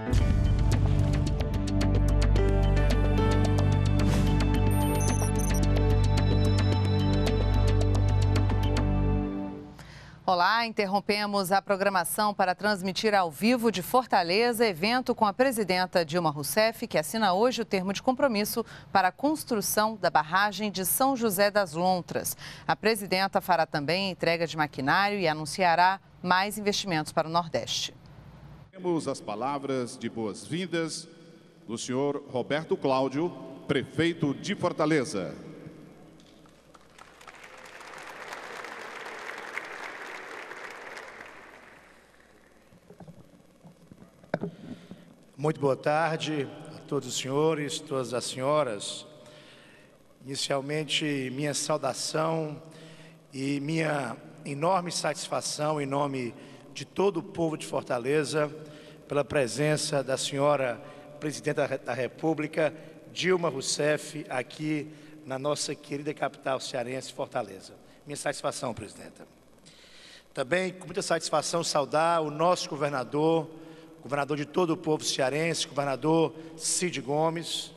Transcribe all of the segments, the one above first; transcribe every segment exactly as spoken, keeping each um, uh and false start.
Olá, interrompemos a programação para transmitir ao vivo de Fortaleza evento com a presidenta Dilma Rousseff, que assina hoje o termo de compromisso para a construção da barragem de São José das Lontras. A presidenta fará também entrega de maquinário e anunciará mais investimentos para o Nordeste. Temos as palavras de boas-vindas do senhor Roberto Cláudio, prefeito de Fortaleza. Muito boa tarde a todos os senhores, todas as senhoras. Inicialmente, minha saudação e minha enorme satisfação em nome de todo o povo de Fortaleza pela presença da senhora Presidenta da República, Dilma Rousseff, aqui na nossa querida capital cearense, Fortaleza. Minha satisfação, Presidenta. Também, com muita satisfação, saudar o nosso governador, governador de todo o povo cearense, governador Cid Gomes.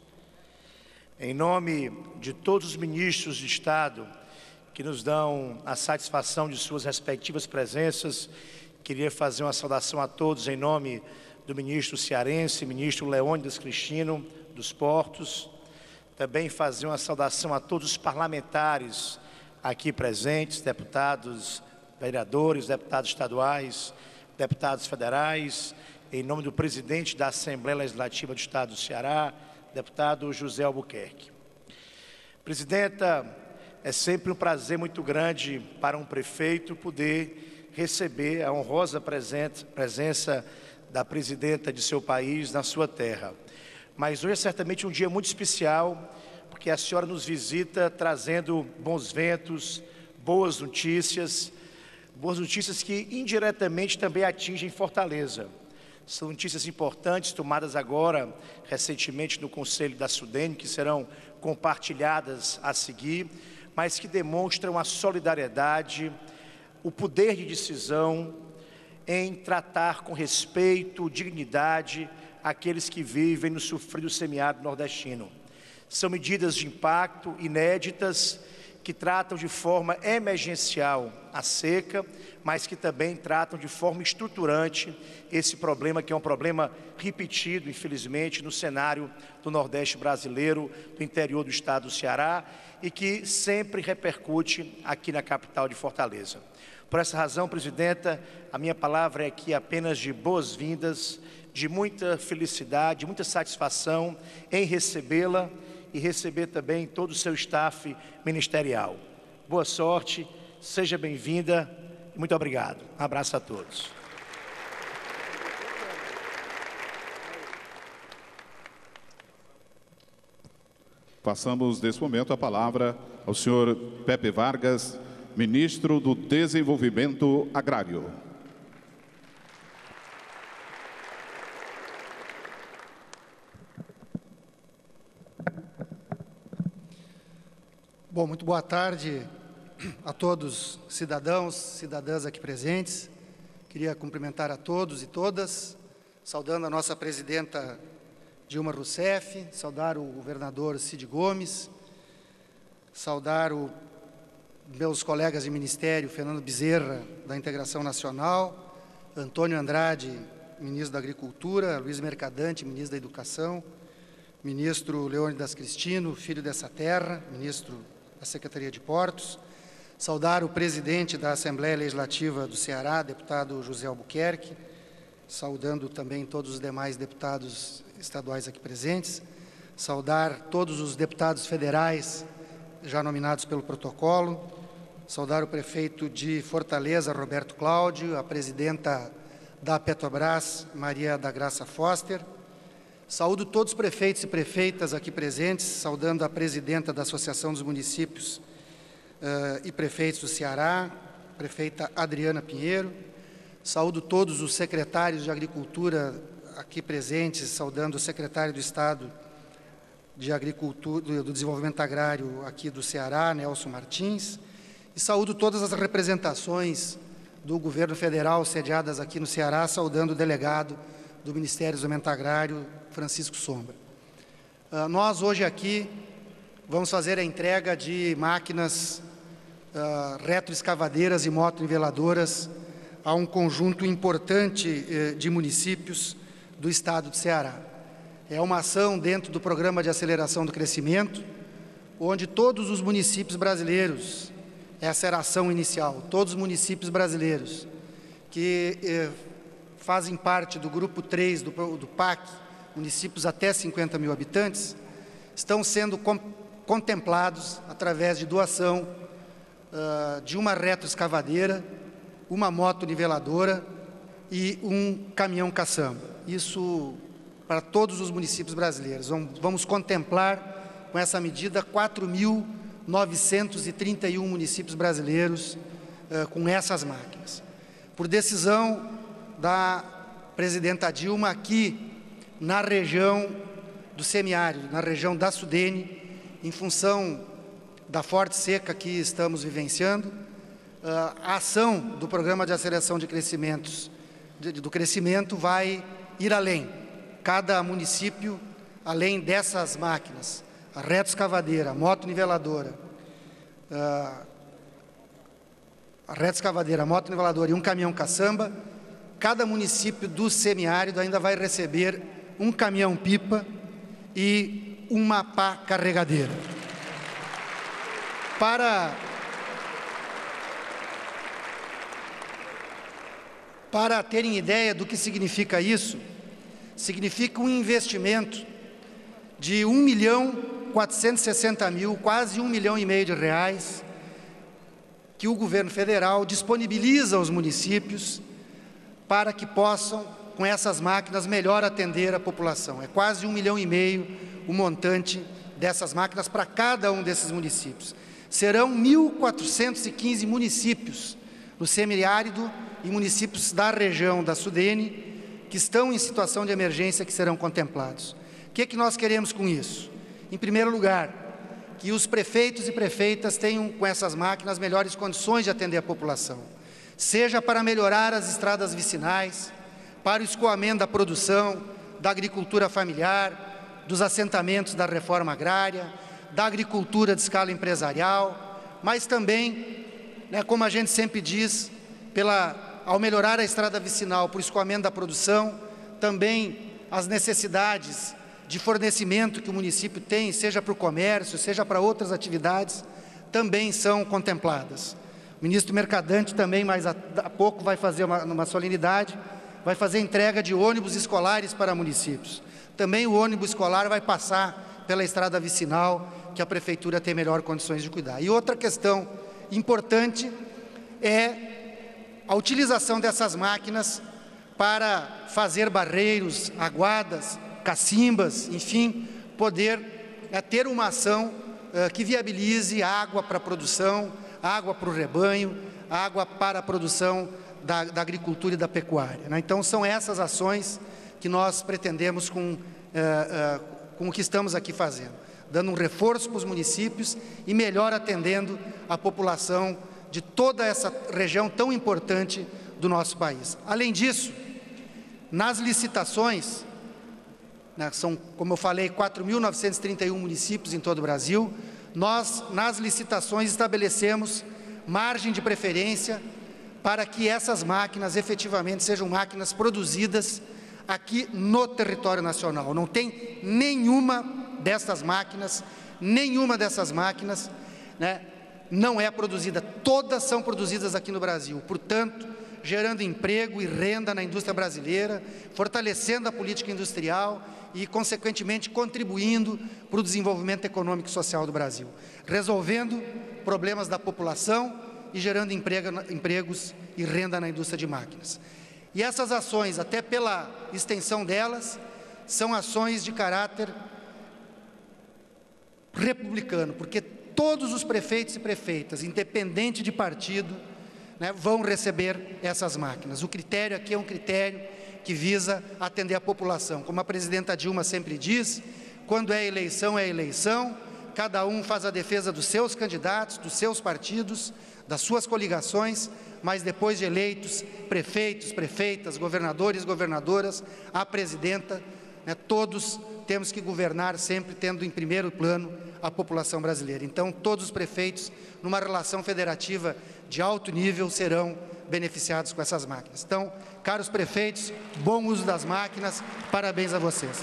Em nome de todos os ministros de Estado que nos dão a satisfação de suas respectivas presenças, queria fazer uma saudação a todos em nome do ministro cearense, ministro Leônidas Cristino, dos Portos. Também fazer uma saudação a todos os parlamentares aqui presentes, deputados, vereadores, deputados estaduais, deputados federais, em nome do presidente da Assembleia Legislativa do Estado do Ceará, deputado José Albuquerque. Presidenta, é sempre um prazer muito grande para um prefeito poder receber a honrosa presença da presidenta de seu país na sua terra. Mas hoje é certamente um dia muito especial, porque a senhora nos visita trazendo bons ventos, boas notícias, boas notícias que indiretamente também atingem Fortaleza. São notícias importantes tomadas agora, recentemente, no Conselho da Sudene, que serão compartilhadas a seguir, mas que demonstram a solidariedade, o poder de decisão em tratar com respeito, dignidade, aqueles que vivem no sofrido semiárido nordestino. São medidas de impacto inéditas, que tratam de forma emergencial a seca, mas que também tratam de forma estruturante esse problema, que é um problema repetido, infelizmente, no cenário do Nordeste brasileiro, do interior do estado do Ceará, e que sempre repercute aqui na capital de Fortaleza. Por essa razão, presidenta, a minha palavra é aqui apenas de boas-vindas, de muita felicidade, de muita satisfação em recebê-la, e receber também todo o seu staff ministerial. Boa sorte, seja bem-vinda e muito obrigado. Um abraço a todos. Passamos, nesse momento, a palavra ao senhor Pepe Vargas, ministro do Desenvolvimento Agrário. Bom, muito boa tarde a todos cidadãos, cidadãs aqui presentes. Queria cumprimentar a todos e todas, saudando a nossa presidenta Dilma Rousseff, saudar o governador Cid Gomes, saudar os meus colegas de ministério, Fernando Bezerra, da Integração Nacional, Antônio Andrade, ministro da Agricultura, Luiz Mercadante, ministro da Educação, ministro Leônidas Cristino, filho dessa terra, ministro da Secretaria de Portos, saudar o presidente da Assembleia Legislativa do Ceará, deputado José Albuquerque, saudando também todos os demais deputados estaduais aqui presentes, saudar todos os deputados federais já nominados pelo protocolo, saudar o prefeito de Fortaleza, Roberto Cláudio, a presidenta da Petrobras, Maria da Graça Foster. Saúdo todos os prefeitos e prefeitas aqui presentes, saudando a presidenta da Associação dos Municípios uh, e Prefeitos do Ceará, prefeita Adriana Pinheiro. Saúdo todos os secretários de Agricultura aqui presentes, saudando o secretário do Estado de Agricultura, do, do Desenvolvimento Agrário aqui do Ceará, Nelson Martins. E saúdo todas as representações do governo federal sediadas aqui no Ceará, saudando o delegado do Ministério do Desenvolvimento Agrário, Francisco Sombra. Uh, nós, hoje aqui, vamos fazer a entrega de máquinas uh, retroescavadeiras e motoniveladoras a um conjunto importante uh, de municípios do estado de Ceará. É uma ação dentro do Programa de Aceleração do Crescimento, onde todos os municípios brasileiros, essa era a ação inicial, todos os municípios brasileiros que eh, fazem parte do grupo três do, do P A C, municípios até cinquenta mil habitantes, estão sendo com, contemplados através de doação uh, de uma retroescavadeira, uma moto niveladora e um caminhão caçamba. Isso para todos os municípios brasileiros. Vamos, vamos contemplar com essa medida quatro mil novecentos e trinta e um municípios brasileiros uh, com essas máquinas. Por decisão da presidenta Dilma, aqui na região do semiárido, na região da Sudene, em função da forte seca que estamos vivenciando, a ação do Programa de Aceleração de Crescimentos, do Crescimento vai ir além. Cada município, além dessas máquinas, a retroescavadeira, a moto-niveladora, a retroescavadeira, a moto-niveladora e um caminhão caçamba, cada município do semiárido ainda vai receber um caminhão-pipa e uma pá carregadeira. Para, para terem ideia do que significa isso, significa um investimento de um milhão quatrocentos e sessenta mil, quase um milhão e meio de reais, que o governo federal disponibiliza aos municípios para que possam, com essas máquinas, melhor atender a população. É quase um milhão e meio o montante dessas máquinas para cada um desses municípios. Serão mil quatrocentos e quinze municípios no semiárido e municípios da região da Sudene que estão em situação de emergência que serão contemplados. O que é que nós queremos com isso? Em primeiro lugar, que os prefeitos e prefeitas tenham com essas máquinas melhores condições de atender a população, seja para melhorar as estradas vicinais, para o escoamento da produção, da agricultura familiar, dos assentamentos da reforma agrária, da agricultura de escala empresarial, mas também, né, como a gente sempre diz, pela, ao melhorar a estrada vicinal para o escoamento da produção, também as necessidades de fornecimento que o município tem, seja para o comércio, seja para outras atividades, também são contempladas. O ministro Mercadante também, mais a, a pouco, vai fazer uma, uma solenidade, vai fazer entrega de ônibus escolares para municípios. Também o ônibus escolar vai passar pela estrada vicinal, que a prefeitura tem melhor condições de cuidar. E outra questão importante é a utilização dessas máquinas para fazer barreiros, aguadas, cacimbas, enfim, poder é, ter uma ação é, que viabilize água para a produção, água para o rebanho, água para a produção da, da agricultura e da pecuária, né? Então, são essas ações que nós pretendemos com, é, é, com o que estamos aqui fazendo, dando um reforço para os municípios e melhor atendendo a população de toda essa região tão importante do nosso país. Além disso, nas licitações, né, são, como eu falei, quatro mil novecentos e trinta e um municípios em todo o Brasil, nós, nas licitações, estabelecemos margem de preferência para que essas máquinas efetivamente sejam máquinas produzidas aqui no território nacional. Não tem nenhuma dessas máquinas, nenhuma dessas máquinas, né, não é produzida, todas são produzidas aqui no Brasil, portanto, gerando emprego e renda na indústria brasileira, fortalecendo a política industrial e, consequentemente, contribuindo para o desenvolvimento econômico e social do Brasil, resolvendo problemas da população e gerando emprego, empregos e renda na indústria de máquinas. E essas ações, até pela extensão delas, são ações de caráter republicano, porque todos os prefeitos e prefeitas, independente de partido, né, vão receber essas máquinas. O critério aqui é um critério que visa atender a população. Como a presidenta Dilma sempre diz, quando é eleição, é eleição, cada um faz a defesa dos seus candidatos, dos seus partidos, das suas coligações, mas depois de eleitos, prefeitos, prefeitas, governadores, governadoras, a presidenta, né, todos temos que governar sempre tendo em primeiro plano a população brasileira. Então, todos os prefeitos, numa relação federativa de alto nível, serão beneficiados com essas máquinas. Então, caros prefeitos, bom uso das máquinas, parabéns a vocês.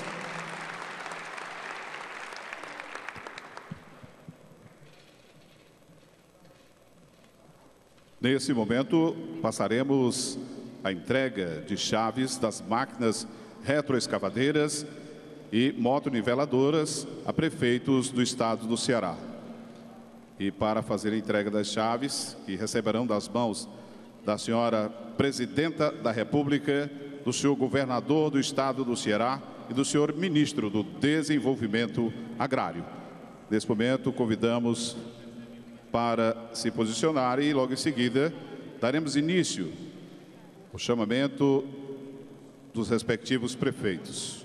Nesse momento, passaremos a entrega de chaves das máquinas retroescavadeiras e motoniveladoras a prefeitos do estado do Ceará. E para fazer a entrega das chaves, que receberão das mãos da senhora Presidenta da República, do senhor Governador do estado do Ceará e do senhor Ministro do Desenvolvimento Agrário. Nesse momento, convidamos para se posicionar e logo em seguida daremos início ao chamamento dos respectivos prefeitos.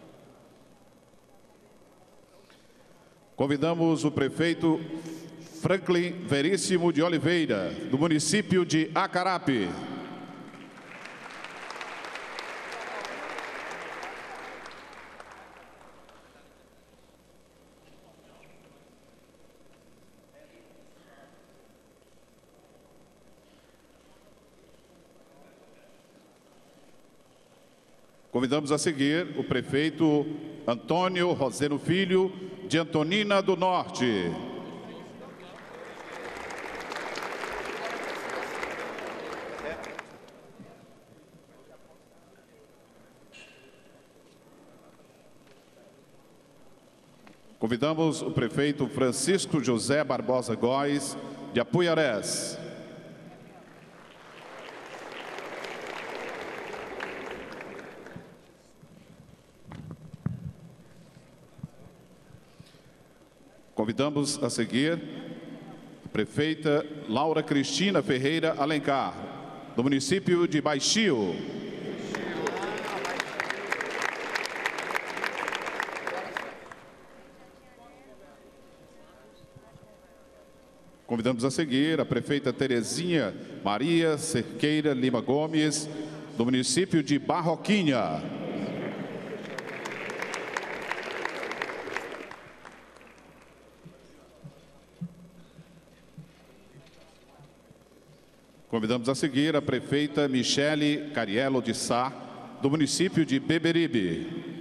Convidamos o prefeito Franklin Veríssimo de Oliveira, do município de Acarape. Convidamos a seguir o prefeito Antônio Roseno Filho, de Antonina do Norte. Convidamos o prefeito Francisco José Barbosa Góes, de Apuiarés. Convidamos a seguir a prefeita Laura Cristina Ferreira Alencar, do município de Baixio. Convidamos a seguir a prefeita Terezinha Maria Cerqueira Lima Gomes, do município de Barroquinha. Convidamos a seguir a prefeita Michele Cariello de Sá, do município de Beberibe.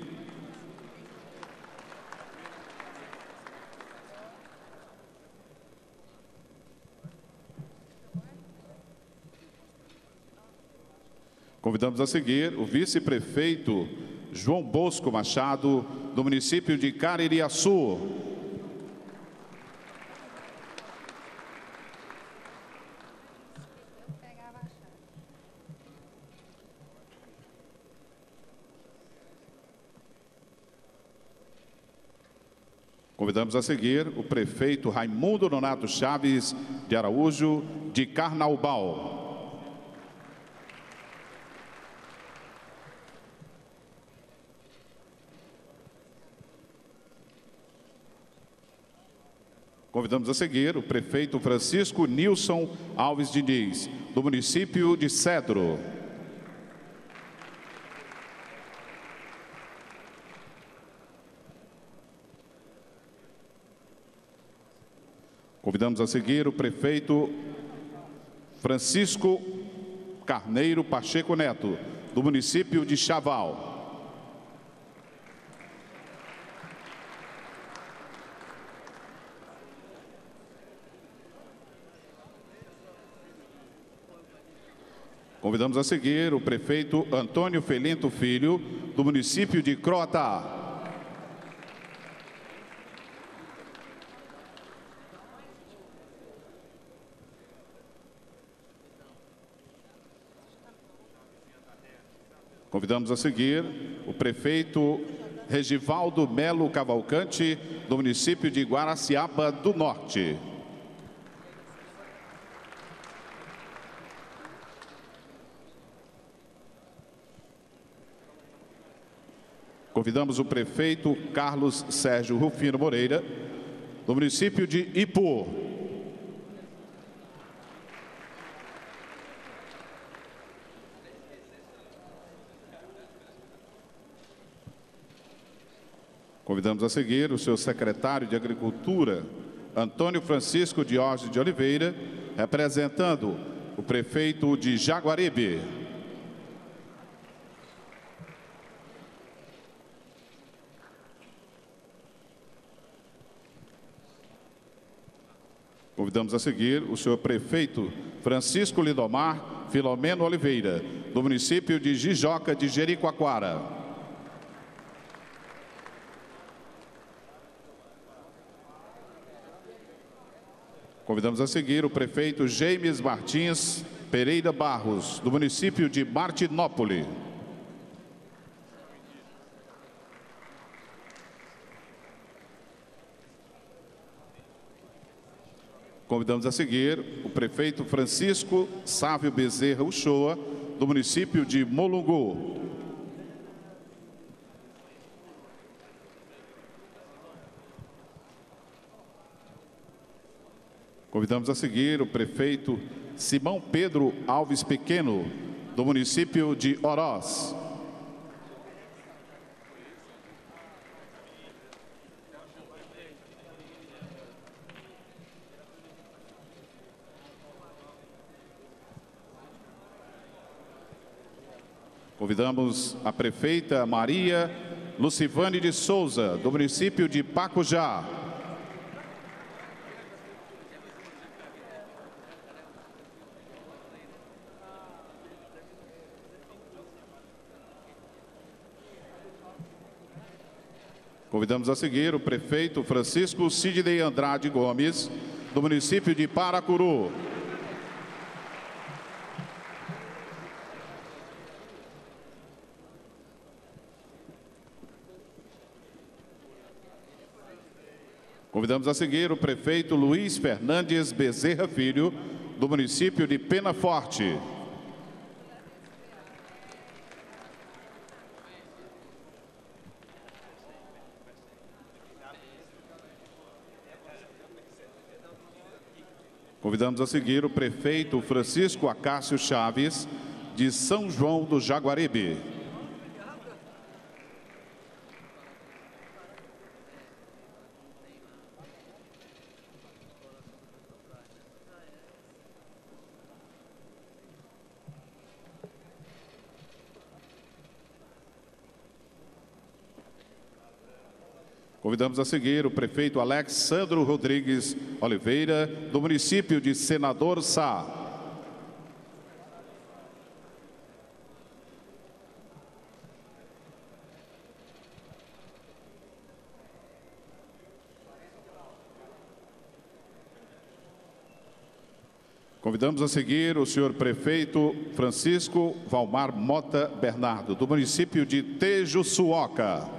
Convidamos a seguir o vice-prefeito João Bosco Machado, do município de Caririaçu. Convidamos a seguir o prefeito Raimundo Nonato Chaves de Araújo, de Carnaubal. Convidamos a seguir o prefeito Francisco Nilson Alves Diniz, do município de Cedro. Convidamos a seguir o prefeito Francisco Carneiro Pacheco Neto, do município de Chaval. Convidamos a seguir o prefeito Antônio Felinto Filho, do município de Croatá. Convidamos a seguir o prefeito Regivaldo Melo Cavalcante, do município de Guaraciaba do Norte. Convidamos o prefeito Carlos Sérgio Rufino Moreira, do município de Ipu. Convidamos a seguir o seu secretário de Agricultura, Antônio Francisco Diógenes de Oliveira, representando o prefeito de Jaguaribe. Convidamos a seguir o senhor prefeito Francisco Lindomar Filomeno Oliveira, do município de Jijoca de Jericoacoara. Convidamos a seguir o prefeito James Martins Pereira Barros, do município de Martinópole. Convidamos a seguir o prefeito Francisco Sávio Bezerra Uchoa, do município de Molungu. Convidamos a seguir o prefeito Simão Pedro Alves Pequeno, do município de Oroz. Convidamos a prefeita Maria Lucivane de Souza, do município de Pacujá. Convidamos a seguir o prefeito Francisco Sidney Andrade Gomes, do município de Paracuru. Convidamos a seguir o prefeito Luiz Fernandes Bezerra Filho, do município de Penaforte. Convidamos a seguir o prefeito Francisco Acácio Chaves, de São João do Jaguaribe. Convidamos a seguir o prefeito Alexandro Rodrigues Oliveira, do município de Senador Sá. Convidamos a seguir o senhor prefeito Francisco Valmar Mota Bernardo, do município de Tejuçuoca.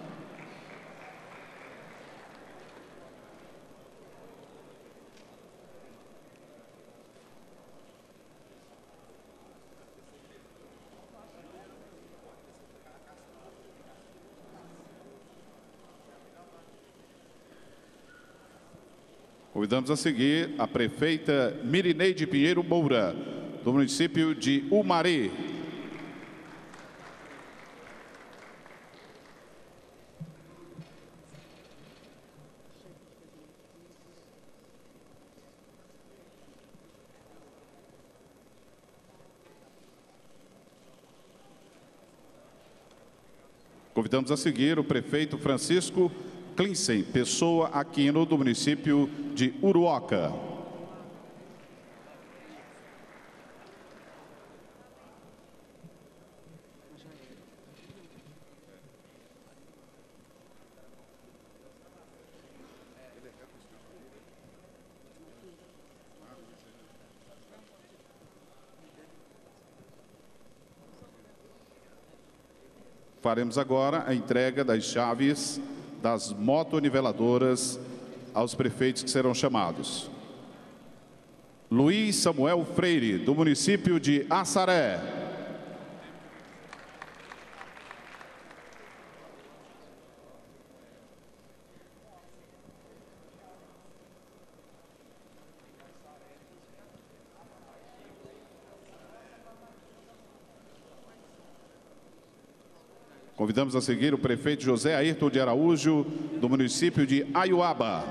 Convidamos a seguir a prefeita Mirineide Pinheiro Moura, do município de Umari. Convidamos a seguir o prefeito Francisco Clinsen Pessoa Aquino, do município de Uruoca. Faremos agora a entrega das chaves das motoniveladoras aos prefeitos que serão chamados. Luiz Samuel Freire, do município de Assaré. Convidamos a seguir o prefeito José Ayrton de Araújo, do município de Aiuaba.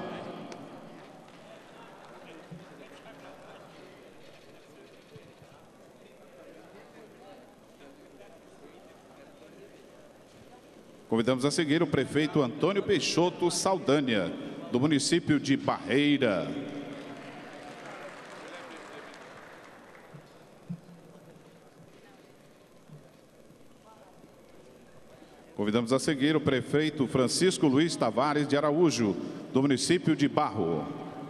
Convidamos a seguir o prefeito Antônio Peixoto Saldanha, do município de Barreira. Convidamos a seguir o prefeito Francisco Luiz Tavares de Araújo, do município de Barro.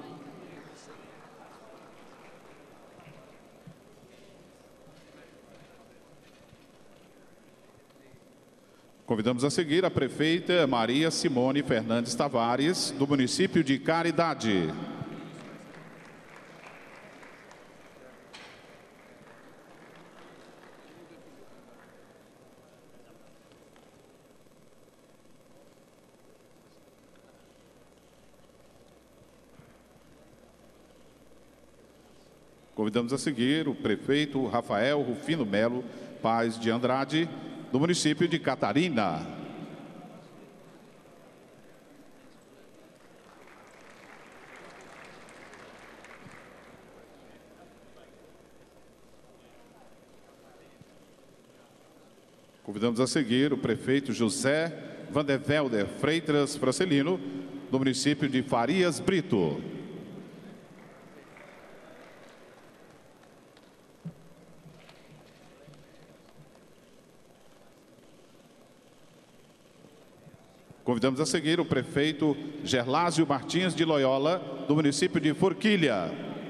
Convidamos a seguir a prefeita Maria Simone Fernandes Tavares, do município de Caridade. Convidamos a seguir o prefeito Rafael Rufino Melo Paz de Andrade, do município de Catarina. Convidamos a seguir o prefeito José Vandervelder Freitas Francelino, do município de Farias Brito. Convidamos a seguir o prefeito Gerlásio Martins de Loyola, do município de Forquilha.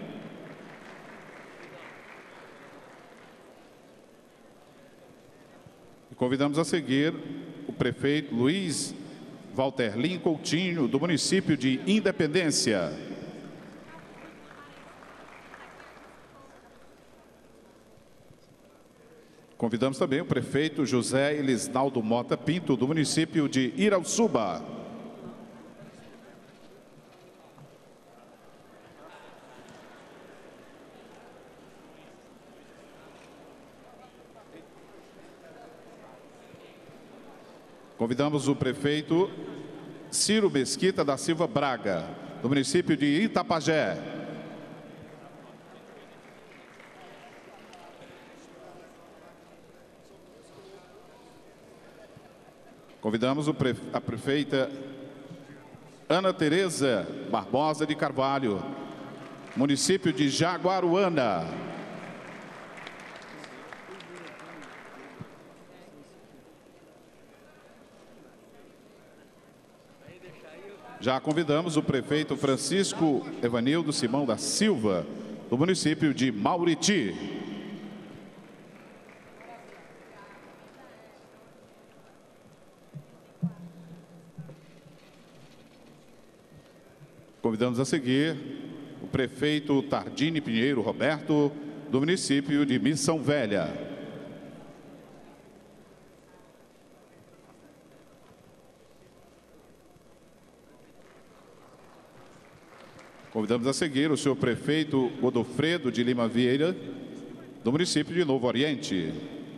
E convidamos a seguir o prefeito Luiz Walterlin Coutinho, do município de Independência. Convidamos também o prefeito José Elisnaldo Mota Pinto, do município de Irauçuba. Convidamos o prefeito Ciro Mesquita da Silva Braga, do município de Itapajé. Convidamos o prefe... a prefeita Ana Tereza Barbosa de Carvalho, município de Jaguaruana. Já convidamos o prefeito Francisco Evanildo Simão da Silva, do município de Mauriti. Convidamos a seguir o prefeito Tardini Pinheiro Roberto, do município de Missão Velha. Convidamos a seguir o senhor prefeito Godofredo de Lima Vieira, do município de Novo Oriente.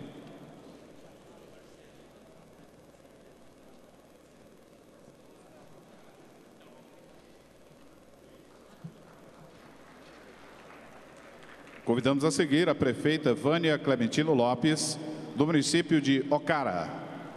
Convidamos a seguir a prefeita Vânia Clementino Lopes, do município de Ocara.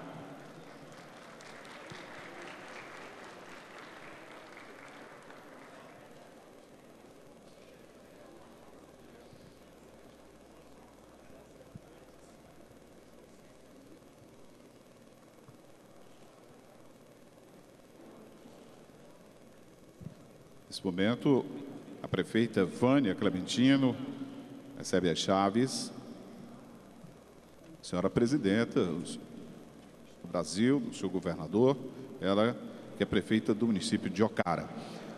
Nesse momento, a prefeita Vânia Clementino recebe as chaves. Senhora presidenta do Brasil, do senhor governador, ela que é prefeita do município de Ocara.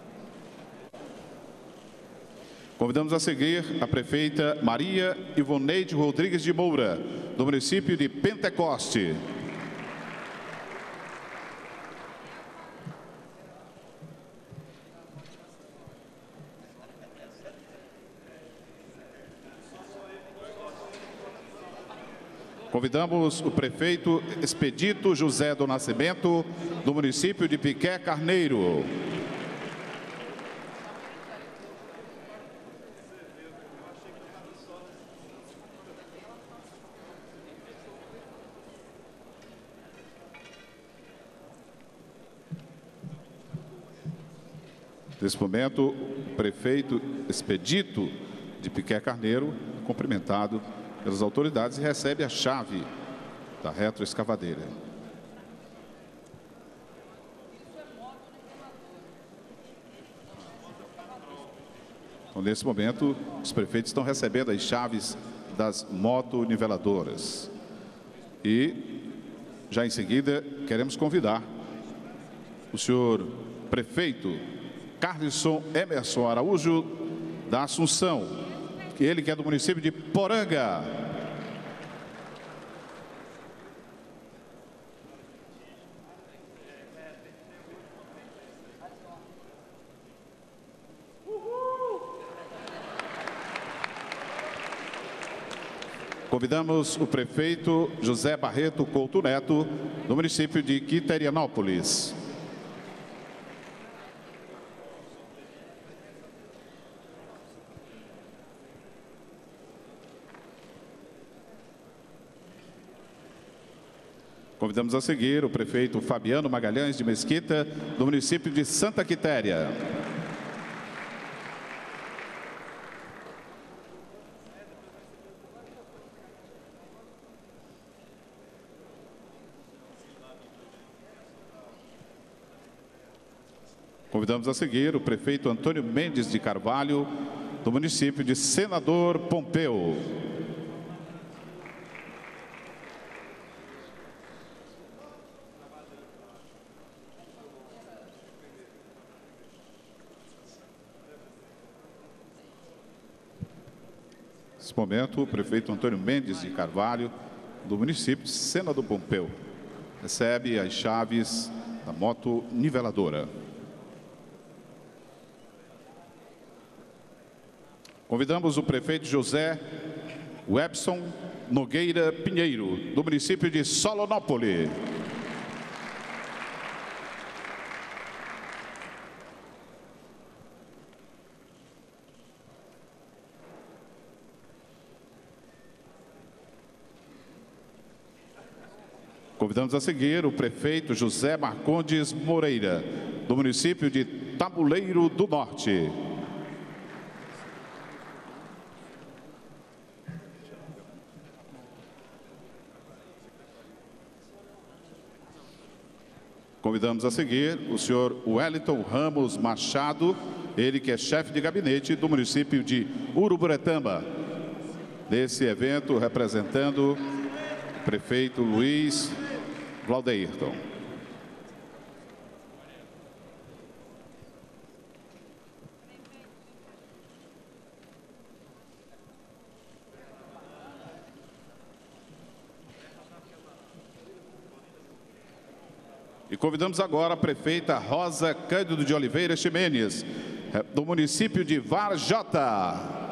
Convidamos a seguir a prefeita Maria Ivoneide Rodrigues de Moura, do município de Pentecoste. Convidamos o prefeito Expedito José do Nascimento, do município de Piqué Carneiro. Nesse momento, o prefeito Expedito de Piqué Carneiro, cumprimentado pelas autoridades, e recebe a chave da retroescavadeira. Então, nesse momento, os prefeitos estão recebendo as chaves das motoniveladoras. E, já em seguida, queremos convidar o senhor prefeito Carlisson Emerson Araújo, da Assunção, ele que é do município de Poranga. Convidamos o prefeito José Barreto Couto Neto, do município de Quiterianópolis. Convidamos a seguir o prefeito Fabiano Magalhães de Mesquita, do município de Santa Quitéria. Convidamos a seguir o prefeito Antônio Mendes de Carvalho, do município de Senador Pompeu. Nesse momento, o prefeito Antônio Mendes de Carvalho, do município de Senador Pompeu, recebe as chaves da moto niveladora. Convidamos o prefeito José Webson Nogueira Pinheiro, do município de Solonópolis. Convidamos a seguir o prefeito José Marcondes Moreira, do município de Tabuleiro do Norte. Convidamos a seguir o senhor Wellington Ramos Machado, ele que é chefe de gabinete do município de Uruburetama. Nesse evento, representando o prefeito Luiz Valdeirton. E convidamos agora a prefeita Rosa Cândido de Oliveira Ximenes, do município de Varjota.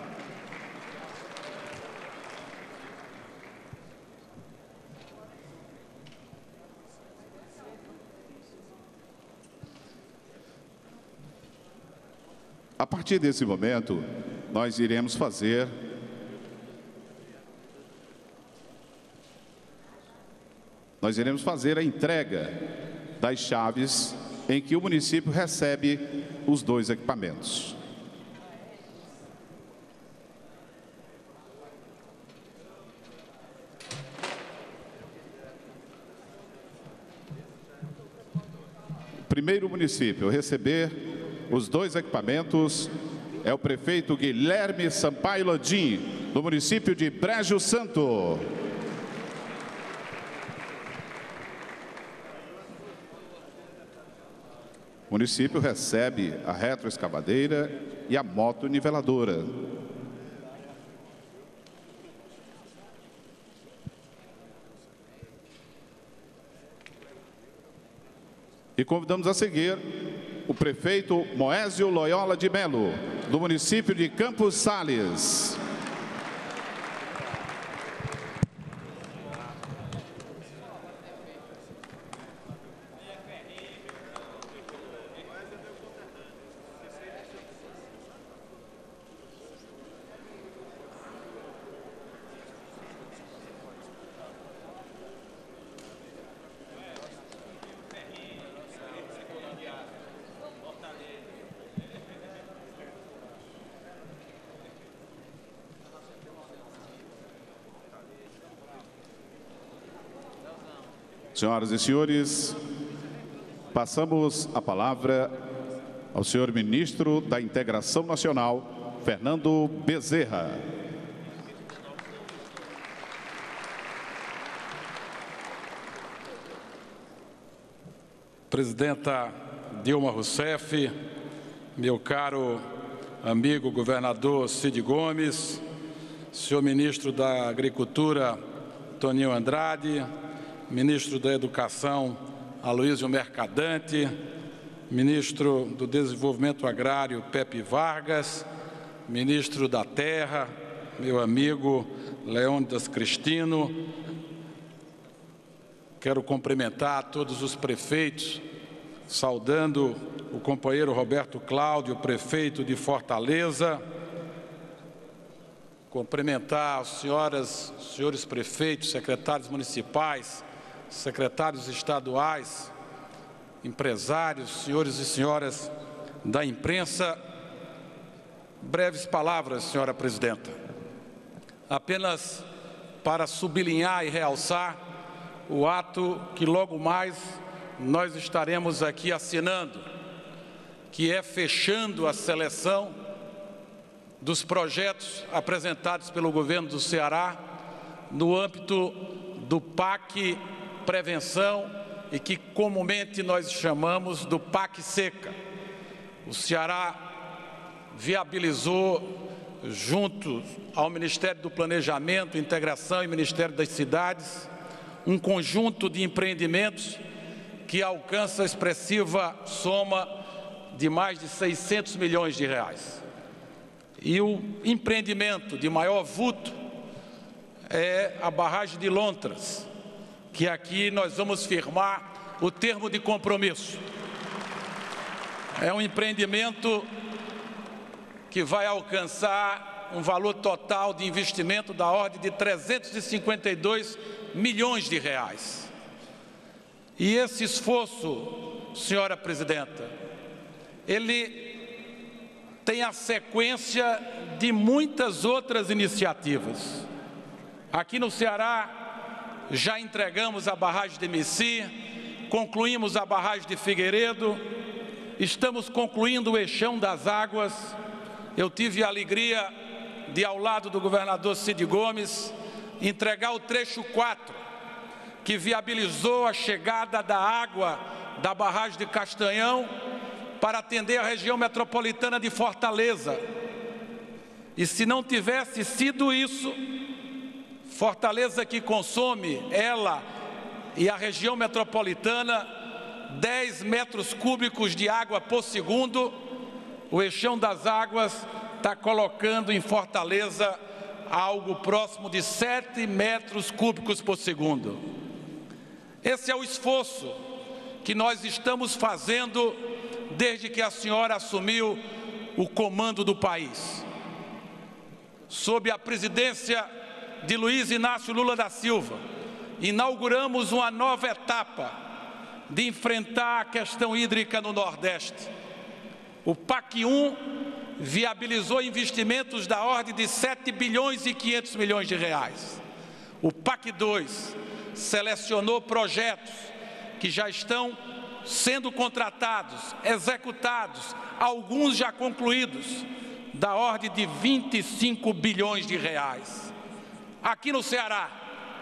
A partir desse momento, nós iremos fazer nós iremos fazer a entrega das chaves em que o município recebe os dois equipamentos. O primeiro município a receber os dois equipamentos é o prefeito Guilherme Sampaio Landim, do município de Brejo Santo. O município recebe a retroescavadeira e a moto niveladora. E convidamos a seguir o prefeito Moésio Loyola de Melo, do município de Campos Sales. Senhoras e senhores, passamos a palavra ao senhor ministro da Integração Nacional, Fernando Bezerra. Presidenta Dilma Rousseff, meu caro amigo governador Cid Gomes, senhor ministro da Agricultura Toninho Andrade, ministro da Educação Aloysio Mercadante, ministro do Desenvolvimento Agrário Pepe Vargas, ministro da Terra, meu amigo Leônidas Cristino. Quero cumprimentar todos os prefeitos, saudando o companheiro Roberto Cláudio, prefeito de Fortaleza. Cumprimentar as senhoras, senhores prefeitos, secretários municipais, secretários estaduais, empresários, senhores e senhoras da imprensa. Breves palavras, senhora presidenta. Apenas para sublinhar e realçar o ato que logo mais nós estaremos aqui assinando, que é fechando a seleção dos projetos apresentados pelo governo do Ceará no âmbito do P A C Prevenção e que comumente nós chamamos do P A C Seca. O Ceará viabilizou, junto ao Ministério do Planejamento, Integração e Ministério das Cidades, um conjunto de empreendimentos que alcança a expressiva soma de mais de seiscentos milhões de reais. E o empreendimento de maior vulto é a barragem de Lontras, que aqui nós vamos firmar o termo de compromisso. É um empreendimento que vai alcançar um valor total de investimento da ordem de trezentos e cinquenta e dois milhões de reais. E esse esforço, senhora presidenta, ele tem a sequência de muitas outras iniciativas. Aqui no Ceará, já entregamos a barragem de Meci, concluímos a barragem de Figueiredo, estamos concluindo o Eixão das Águas. Eu tive a alegria de, ao lado do governador Cid Gomes, entregar o trecho quatro, que viabilizou a chegada da água da barragem de Castanhão para atender a região metropolitana de Fortaleza. E se não tivesse sido isso, Fortaleza, que consome, ela e a região metropolitana, dez metros cúbicos de água por segundo, o Eixão das Águas está colocando em Fortaleza algo próximo de sete metros cúbicos por segundo. Esse é o esforço que nós estamos fazendo desde que a senhora assumiu o comando do país. Sob a presidência de Luiz Inácio Lula da Silva, inauguramos uma nova etapa de enfrentar a questão hídrica no Nordeste. O P A C um viabilizou investimentos da ordem de sete bilhões e quinhentos milhões de reais. O P A C dois selecionou projetos que já estão sendo contratados, executados, alguns já concluídos, da ordem de vinte e cinco bilhões de reais. Aqui no Ceará,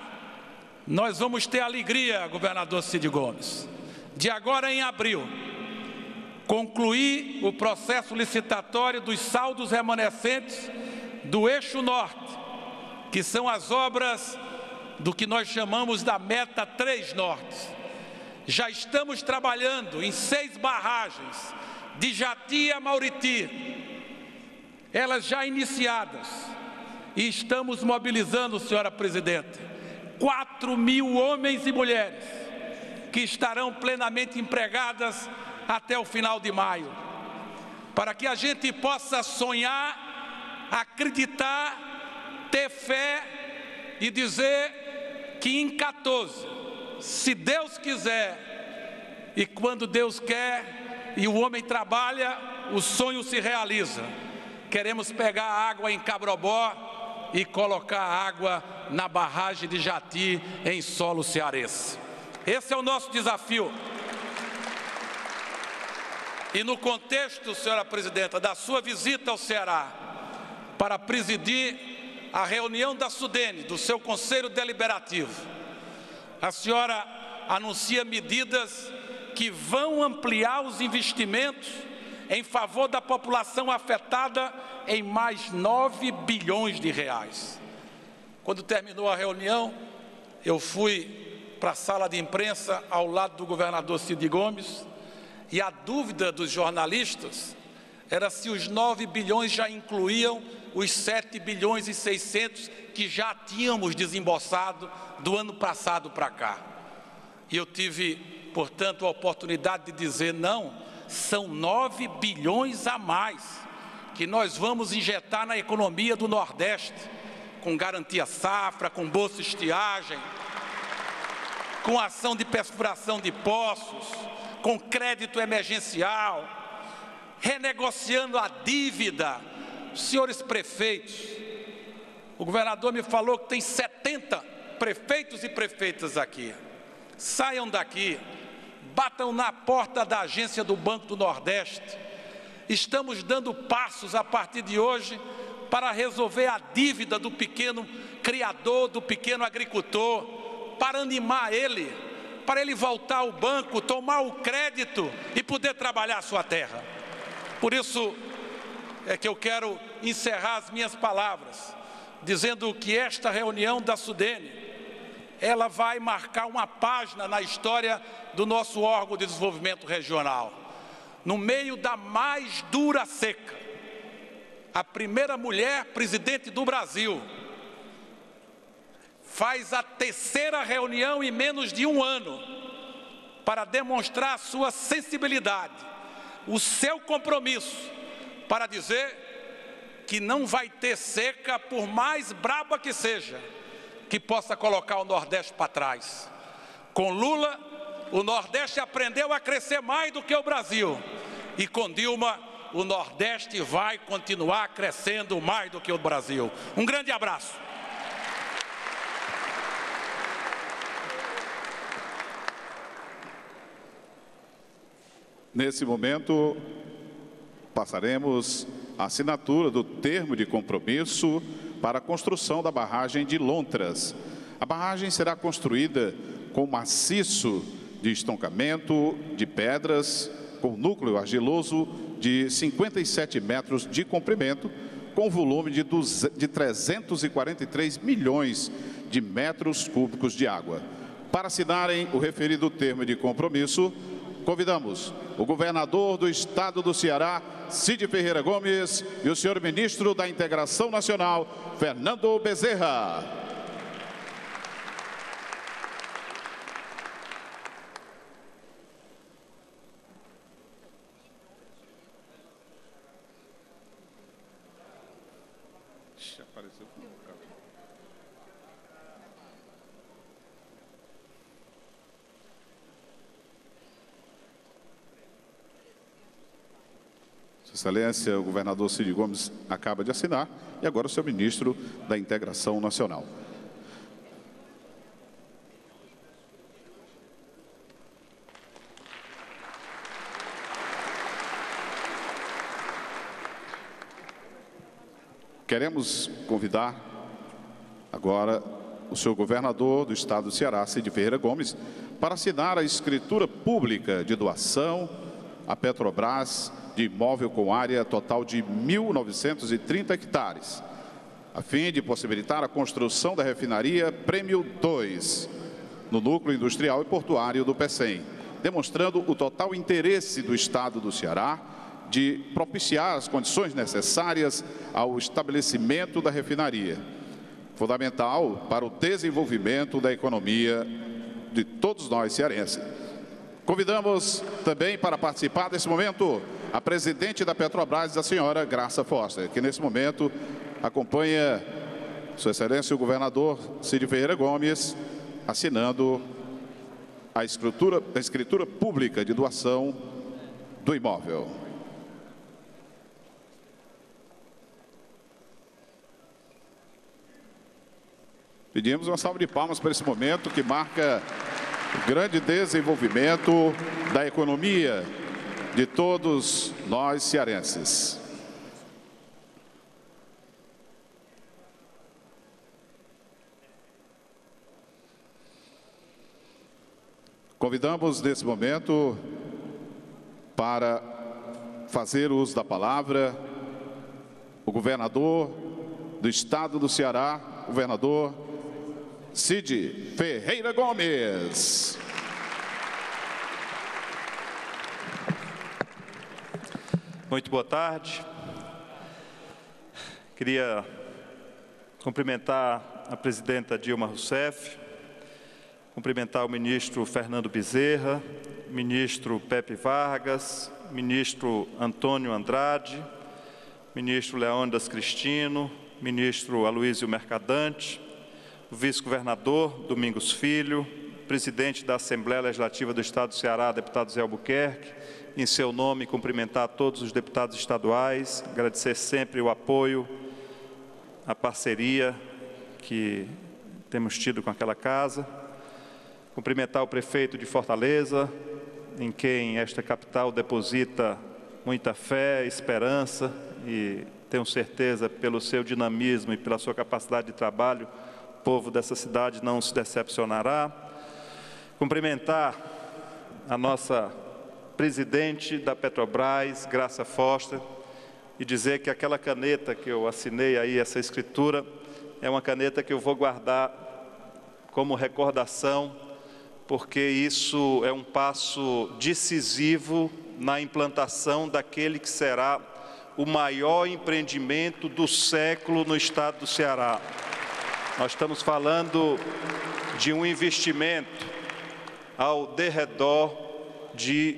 nós vamos ter a alegria, governador Cid Gomes, de agora em abril, concluir o processo licitatório dos saldos remanescentes do Eixo Norte, que são as obras do que nós chamamos da Meta três Norte. Já estamos trabalhando em seis barragens, de Jati a Mauriti, elas já iniciadas, e estamos mobilizando, senhora presidenta, quatro mil homens e mulheres que estarão plenamente empregadas até o final de maio, para que a gente possa sonhar, acreditar, ter fé e dizer que em quatorze, se Deus quiser e quando Deus quer e o homem trabalha, o sonho se realiza. Queremos pegar água em Cabrobó e colocar água na barragem de Jati em solo cearense. Esse é o nosso desafio. E no contexto, senhora presidenta, da sua visita ao Ceará para presidir a reunião da SUDENE, do seu Conselho Deliberativo, a senhora anuncia medidas que vão ampliar os investimentos em favor da população afetada em mais nove bilhões de reais. Quando terminou a reunião, eu fui para a sala de imprensa ao lado do governador Cid Gomes, e a dúvida dos jornalistas era se os nove bilhões já incluíam os sete bilhões e seiscentos que já tínhamos desembolsado do ano passado para cá. E eu tive, portanto, a oportunidade de dizer não, são nove bilhões a mais que nós vamos injetar na economia do Nordeste, com garantia safra, com bolsa estiagem, com ação de perfuração de poços, com crédito emergencial, renegociando a dívida. Senhores prefeitos, o governador me falou que tem setenta prefeitos e prefeitas aqui. Saiam daqui, batam na porta da agência do Banco do Nordeste. Estamos dando passos a partir de hoje para resolver a dívida do pequeno criador, do pequeno agricultor, para animar ele, para ele voltar ao banco, tomar o crédito e poder trabalhar a sua terra. Por isso é que eu quero encerrar as minhas palavras, dizendo que esta reunião da SUDENE, ela vai marcar uma página na história do nosso órgão de desenvolvimento regional. No meio da mais dura seca, a primeira mulher presidente do Brasil faz a terceira reunião em menos de um ano para demonstrar a sua sensibilidade, o seu compromisso para dizer que não vai ter seca, por mais braba que seja, que possa colocar o Nordeste para trás. Com Lula, o Nordeste aprendeu a crescer mais do que o Brasil. E com Dilma, o Nordeste vai continuar crescendo mais do que o Brasil. Um grande abraço. Nesse momento, passaremos a assinatura do termo de compromisso para a construção da barragem de Lontras. A barragem será construída com maciço de estoncamento de pedras, com núcleo argiloso de cinquenta e sete metros de comprimento, com volume de, de trezentos e quarenta e três milhões de metros cúbicos de água. Para assinarem o referido termo de compromisso, convidamos o governador do estado do Ceará, Cid Ferreira Gomes, e o senhor ministro da Integração Nacional, Fernando Bezerra. Excelência, o governador Cid Gomes acaba de assinar, e agora o seu ministro da Integração Nacional. Queremos convidar agora o senhor governador do estado do Ceará, Cid Ferreira Gomes, para assinar a escritura pública de doação à Petrobras de imóvel com área total de mil novecentos e trinta hectares, a fim de possibilitar a construção da refinaria Prêmio dois, no núcleo industrial e portuário do Pecém, demonstrando o total interesse do estado do Ceará de propiciar as condições necessárias ao estabelecimento da refinaria, fundamental para o desenvolvimento da economia de todos nós cearenses. Convidamos também para participar desse momento a presidente da Petrobras, a senhora Graça Foster, que nesse momento acompanha Sua Excelência o governador Cid Ferreira Gomes, assinando a escritura, a escritura pública de doação do imóvel. Pedimos uma salva de palmas para esse momento que marca grande desenvolvimento da economia de todos nós cearenses. Convidamos nesse momento para fazer uso da palavra o governador do estado do Ceará, governador Cid Ferreira Gomes. Muito boa tarde. Queria cumprimentar a presidenta Dilma Rousseff, cumprimentar o ministro Fernando Bezerra, ministro Pepe Vargas, ministro Antônio Andrade, ministro Leônidas Cristino, ministro Aloísio Mercadante, o vice-governador Domingos Filho, presidente da Assembleia Legislativa do Estado do Ceará, deputado Zé Albuquerque, em seu nome cumprimentar todos os deputados estaduais, agradecer sempre o apoio, a parceria que temos tido com aquela casa, cumprimentar o prefeito de Fortaleza, em quem esta capital deposita muita fé, esperança e tenho certeza, pelo seu dinamismo e pela sua capacidade de trabalho, o povo dessa cidade não se decepcionará. Cumprimentar a nossa presidente da Petrobras, Graça Foster, e dizer que aquela caneta que eu assinei aí, essa escritura, é uma caneta que eu vou guardar como recordação, porque isso é um passo decisivo na implantação daquele que será o maior empreendimento do século no estado do Ceará. Nós estamos falando de um investimento ao derredor de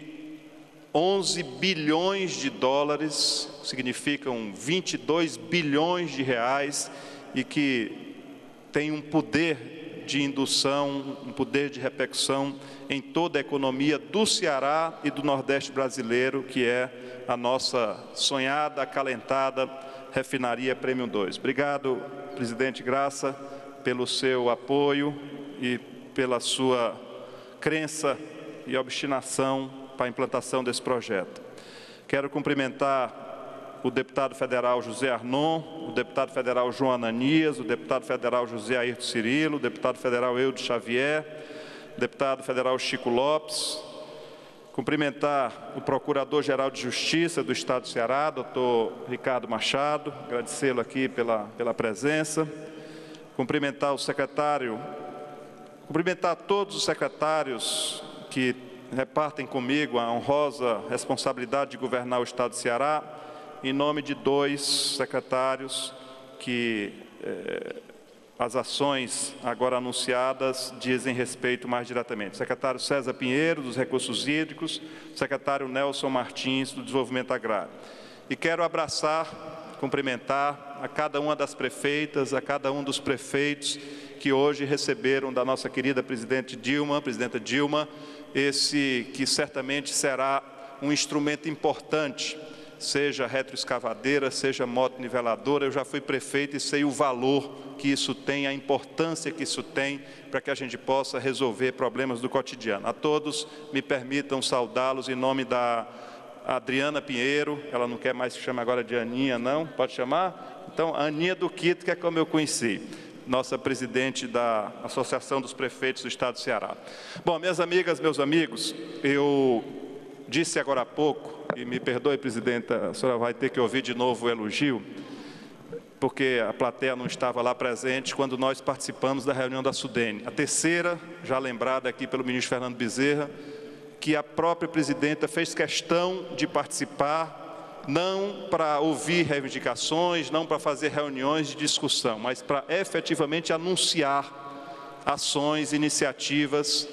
onze bilhões de dólares, significam vinte e dois bilhões de reais, e que tem um poder de indução, um poder de repercussão em toda a economia do Ceará e do Nordeste brasileiro, que é a nossa sonhada, acalentada refinaria Premium dois. Obrigado, presidente Graça, pelo seu apoio e pela sua crença e obstinação para a implantação desse projeto. Quero cumprimentar o deputado federal José Arnon, o deputado federal João Ananias, o deputado federal José Ayrton Cirilo, o deputado federal Eudes Xavier, o deputado federal Chico Lopes, cumprimentar o Procurador-Geral de Justiça do Estado do Ceará, doutor Ricardo Machado, agradecê-lo aqui pela, pela presença, cumprimentar o secretário, cumprimentar todos os secretários que repartem comigo a honrosa responsabilidade de governar o Estado do Ceará, em nome de dois secretários que eh, as ações agora anunciadas dizem respeito mais diretamente. O secretário César Pinheiro, dos Recursos Hídricos, o secretário Nelson Martins, do Desenvolvimento Agrário. E quero abraçar, cumprimentar a cada uma das prefeitas, a cada um dos prefeitos que hoje receberam da nossa querida presidente Dilma, presidenta Dilma, esse que certamente será um instrumento importante, seja retroescavadeira, seja moto-niveladora. Eu já fui prefeito e sei o valor que isso tem, a importância que isso tem para que a gente possa resolver problemas do cotidiano. A todos, me permitam saudá-los em nome da Adriana Pinheiro, ela não quer mais que chame agora de Aninha, não? Pode chamar? Então, a Aninha do Quito, que é como eu conheci, nossa presidente da Associação dos Prefeitos do Estado do Ceará. Bom, minhas amigas, meus amigos, eu disse agora há pouco, e me perdoe, presidenta, a senhora vai ter que ouvir de novo o elogio, porque a plateia não estava lá presente quando nós participamos da reunião da Sudene. A terceira, já lembrada aqui pelo ministro Fernando Bezerra, que a própria presidenta fez questão de participar, não para ouvir reivindicações, não para fazer reuniões de discussão, mas para efetivamente anunciar ações, iniciativas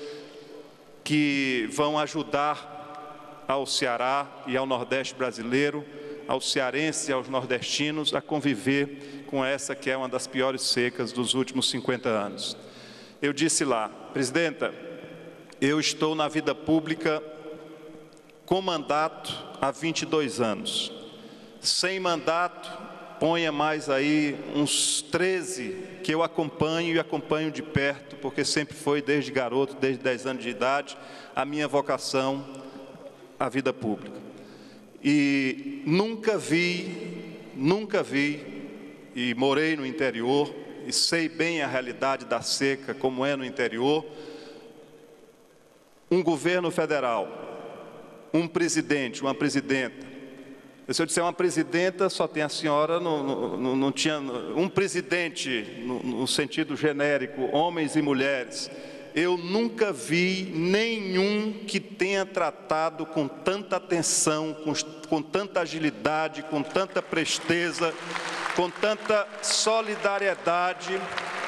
que vão ajudar ao Ceará e ao Nordeste brasileiro, aos cearenses e aos nordestinos a conviver com essa que é uma das piores secas dos últimos cinquenta anos. Eu disse lá, presidenta, eu estou na vida pública com mandato há vinte e dois anos. Sem mandato, ponha mais aí uns treze, que eu acompanho e acompanho de perto, porque sempre foi, desde garoto, desde dez anos de idade, a minha vocação à vida pública. E nunca vi, nunca vi, e morei no interior, e sei bem a realidade da seca, como é no interior, um governo federal, um presidente, uma presidenta. Se eu disser uma presidenta, só tem a senhora, não, não, não tinha... Um presidente, no, no sentido genérico, homens e mulheres. Eu nunca vi nenhum que tenha tratado com tanta atenção, com, com tanta agilidade, com tanta presteza, com tanta solidariedade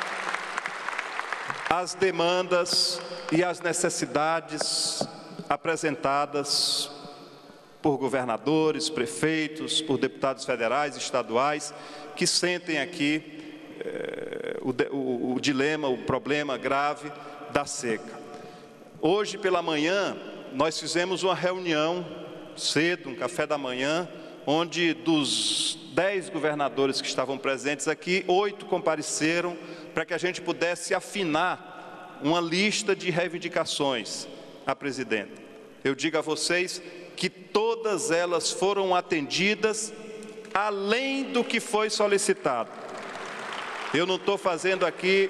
as demandas e as necessidades apresentadas por governadores, prefeitos, por deputados federais, estaduais, que sentem aqui eh, o, o, o dilema, o problema grave da seca. Hoje pela manhã, nós fizemos uma reunião cedo, um café da manhã, onde dos dez governadores que estavam presentes aqui, oito compareceram para que a gente pudesse afinar uma lista de reivindicações à presidenta. Eu digo a vocês que todas elas foram atendidas além do que foi solicitado. Eu não estou fazendo aqui,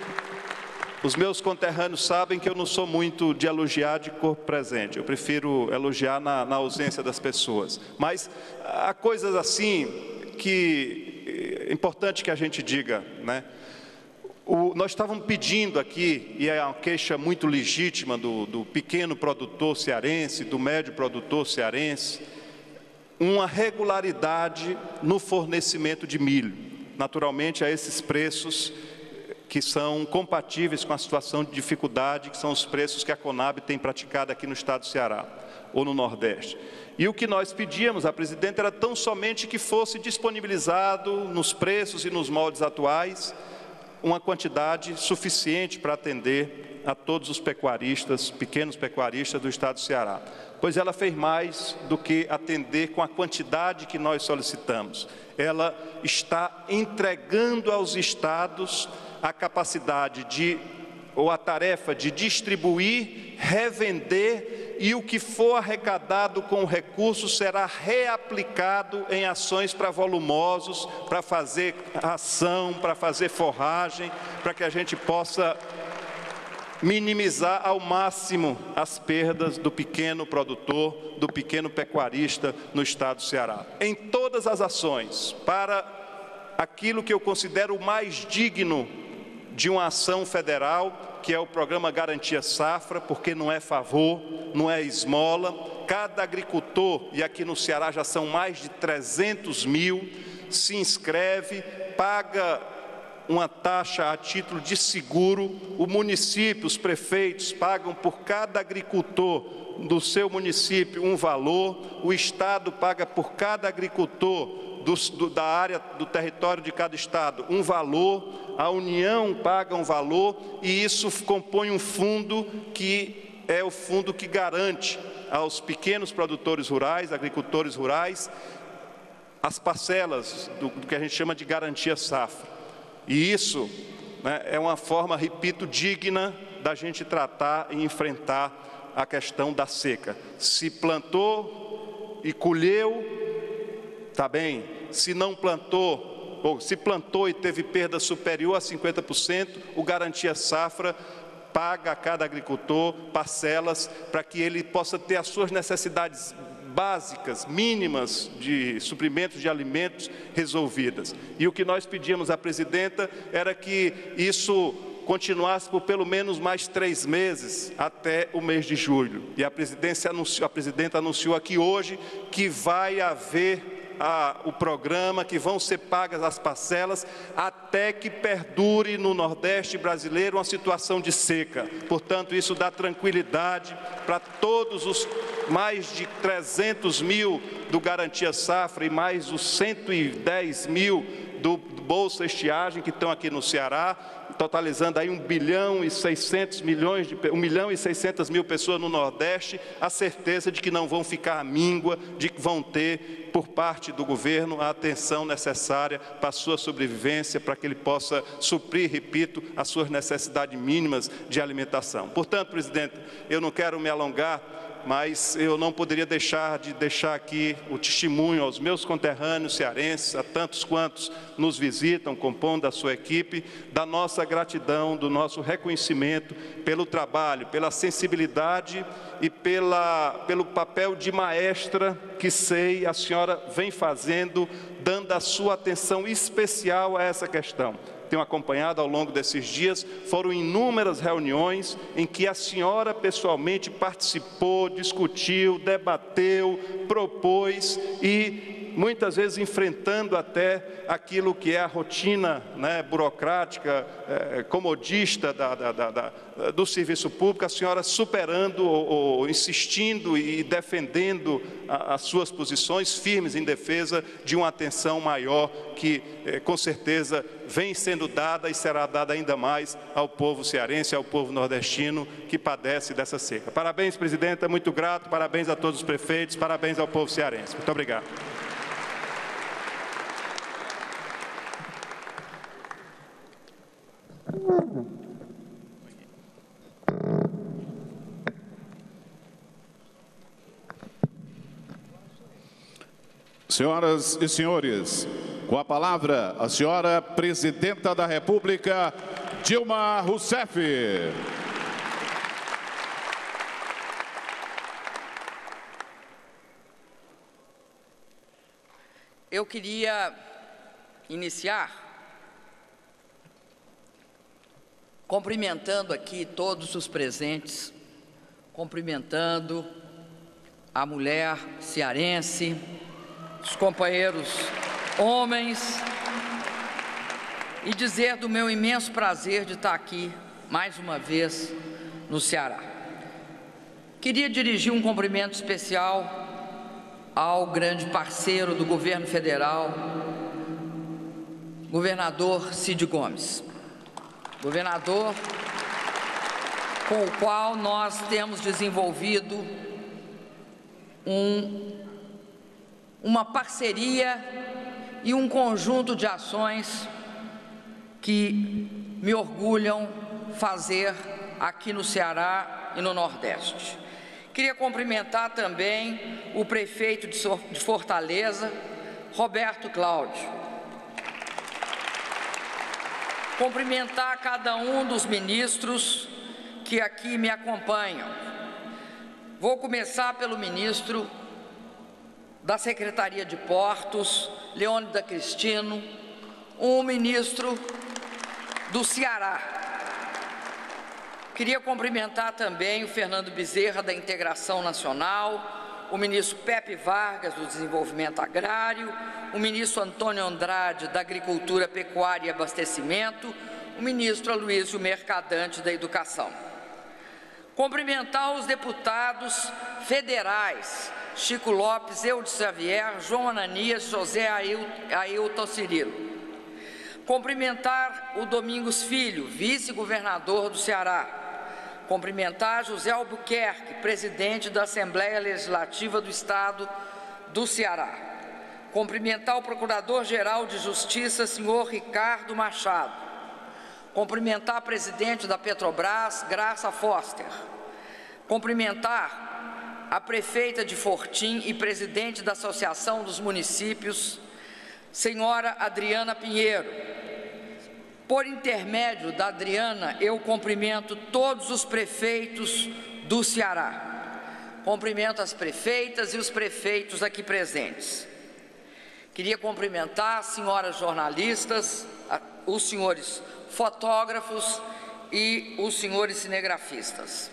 os meus conterrâneos sabem que eu não sou muito de elogiar de corpo presente, eu prefiro elogiar na, na ausência das pessoas. Mas há coisas assim que é importante que a gente diga, né? O, nós estávamos pedindo aqui, e é uma queixa muito legítima do, do pequeno produtor cearense, do médio produtor cearense, uma regularidade no fornecimento de milho, naturalmente a esses preços que são compatíveis com a situação de dificuldade, que são os preços que a Conab tem praticado aqui no estado do Ceará, ou no Nordeste. E o que nós pedíamos à presidente era tão somente que fosse disponibilizado nos preços e nos moldes atuais, uma quantidade suficiente para atender a todos os pecuaristas, pequenos pecuaristas do estado do Ceará. Pois ela fez mais do que atender com a quantidade que nós solicitamos. Ela está entregando aos estados a capacidade de, ou a tarefa de distribuir, revender, e o que for arrecadado com o recurso será reaplicado em ações para volumosos, para fazer ração, para fazer forragem, para que a gente possa minimizar ao máximo as perdas do pequeno produtor, do pequeno pecuarista no estado do Ceará. Em todas as ações, para aquilo que eu considero o mais digno de uma ação federal, que é o programa Garantia Safra, porque não é favor, não é esmola. Cada agricultor, e aqui no Ceará já são mais de trezentos mil, se inscreve, paga uma taxa a título de seguro, o município, os prefeitos pagam por cada agricultor do seu município um valor, o Estado paga por cada agricultor do, do, da área, do território de cada Estado um valor, a União paga um valor, e isso compõe um fundo que é o fundo que garante aos pequenos produtores rurais, agricultores rurais, as parcelas do, do que a gente chama de garantia safra. E isso, né, é uma forma, repito, digna da gente tratar e enfrentar a questão da seca. Se plantou e colheu, está bem. Se não plantou, ou se plantou e teve perda superior a cinquenta por cento, o Garantia Safra paga a cada agricultor parcelas para que ele possa ter as suas necessidades básicas, mínimas de suprimentos de alimentos resolvidas. E o que nós pedíamos à presidenta era que isso continuasse por pelo menos mais três meses, até o mês de julho. E a presidência anunciou, a presidenta anunciou aqui hoje que vai haver a, o programa, que vão ser pagas as parcelas, até que perdure no Nordeste brasileiro uma situação de seca. Portanto, isso dá tranquilidade para todos os mais de trezentos mil do Garantia Safra e mais os cento e dez mil do Bolsa Estiagem que estão aqui no Ceará, totalizando aí um bilhão e seiscentos milhões de, um milhão e seiscentas mil pessoas no Nordeste, a certeza de que não vão ficar à míngua, de que vão ter, por parte do governo, a atenção necessária para a sua sobrevivência, para que ele possa suprir, repito, as suas necessidades mínimas de alimentação. Portanto, presidente, eu não quero me alongar, mas eu não poderia deixar de deixar aqui o testemunho aos meus conterrâneos cearenses, a tantos quantos nos visitam, compondo a sua equipe, da nossa gratidão, do nosso reconhecimento pelo trabalho, pela sensibilidade e pela, pelo papel de maestra que sei a senhora vem fazendo, dando a sua atenção especial a essa questão. Tenho acompanhado ao longo desses dias, foram inúmeras reuniões em que a senhora pessoalmente participou, discutiu, debateu, propôs e muitas vezes enfrentando até aquilo que é a rotina, né, burocrática, é, comodista da, da, da, da, do serviço público, a senhora superando ou, ou insistindo e defendendo a, as suas posições firmes em defesa de uma atenção maior que, é, com certeza, vem sendo dada e será dada ainda mais ao povo cearense, ao povo nordestino que padece dessa seca. Parabéns, presidenta, muito grato, parabéns a todos os prefeitos, parabéns ao povo cearense. Muito obrigado. Senhoras e senhores, com a palavra, a senhora Presidenta da República, Dilma Rousseff. Eu queria iniciar cumprimentando aqui todos os presentes, cumprimentando a mulher cearense, os companheiros homens, e dizer do meu imenso prazer de estar aqui mais uma vez no Ceará. Queria dirigir um cumprimento especial ao grande parceiro do governo federal, governador Cid Gomes, governador com o qual nós temos desenvolvido um, uma parceria e um conjunto de ações que me orgulham fazer aqui no Ceará e no Nordeste. Queria cumprimentar também o prefeito de Fortaleza, Roberto Cláudio. Cumprimentar cada um dos ministros que aqui me acompanham. Vou começar pelo ministro da Secretaria de Portos, Leônidas Cristino, um ministro do Ceará. Queria cumprimentar também o Fernando Bezerra, da Integração Nacional, o ministro Pepe Vargas, do Desenvolvimento Agrário, o ministro Antônio Andrade, da Agricultura, Pecuária e Abastecimento, o ministro Aloysio Mercadante, da Educação. Cumprimentar os deputados federais, Chico Lopes, Eudes Xavier, João Ananias, José Ailton Cirilo. Cumprimentar o Domingos Filho, vice-governador do Ceará. Cumprimentar José Albuquerque, presidente da Assembleia Legislativa do Estado do Ceará. Cumprimentar o Procurador-Geral de Justiça, senhor Ricardo Machado. Cumprimentar a presidente da Petrobras, Graça Foster. Cumprimentar a prefeita de Fortim e presidente da Associação dos Municípios, senhora Adriana Pinheiro. Por intermédio da Adriana, eu cumprimento todos os prefeitos do Ceará. Cumprimento as prefeitas e os prefeitos aqui presentes. Queria cumprimentar as senhoras jornalistas, os senhores fotógrafos e os senhores cinegrafistas.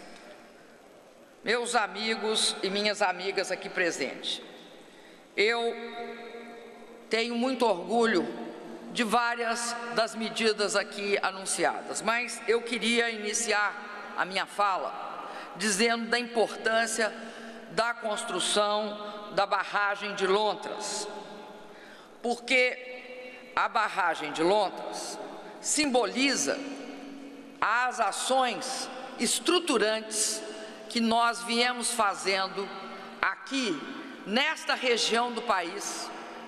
Meus amigos e minhas amigas aqui presentes, eu tenho muito orgulho de várias das medidas aqui anunciadas, mas eu queria iniciar a minha fala dizendo da importância da construção da barragem de Lontras, porque a barragem de Lontras simboliza às ações estruturantes que nós viemos fazendo aqui, nesta região do país,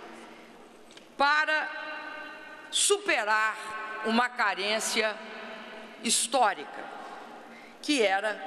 para superar uma carência histórica, que era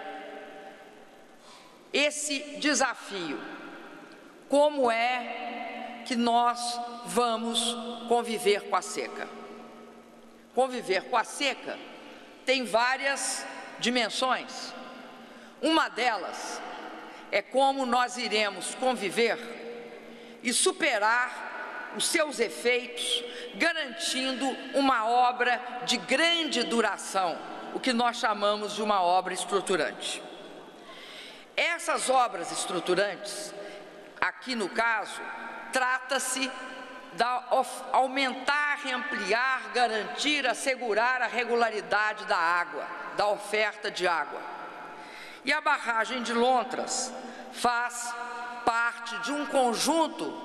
esse desafio: como é que nós vamos conviver com a seca? Conviver com a seca tem várias dimensões. Uma delas é como nós iremos conviver e superar os seus efeitos, garantindo uma obra de grande duração, o que nós chamamos de uma obra estruturante. Essas obras estruturantes, aqui no caso, trata-se de aumentar, ampliar, garantir, assegurar a regularidade da água, da oferta de água. E a barragem de Lontras faz parte de um conjunto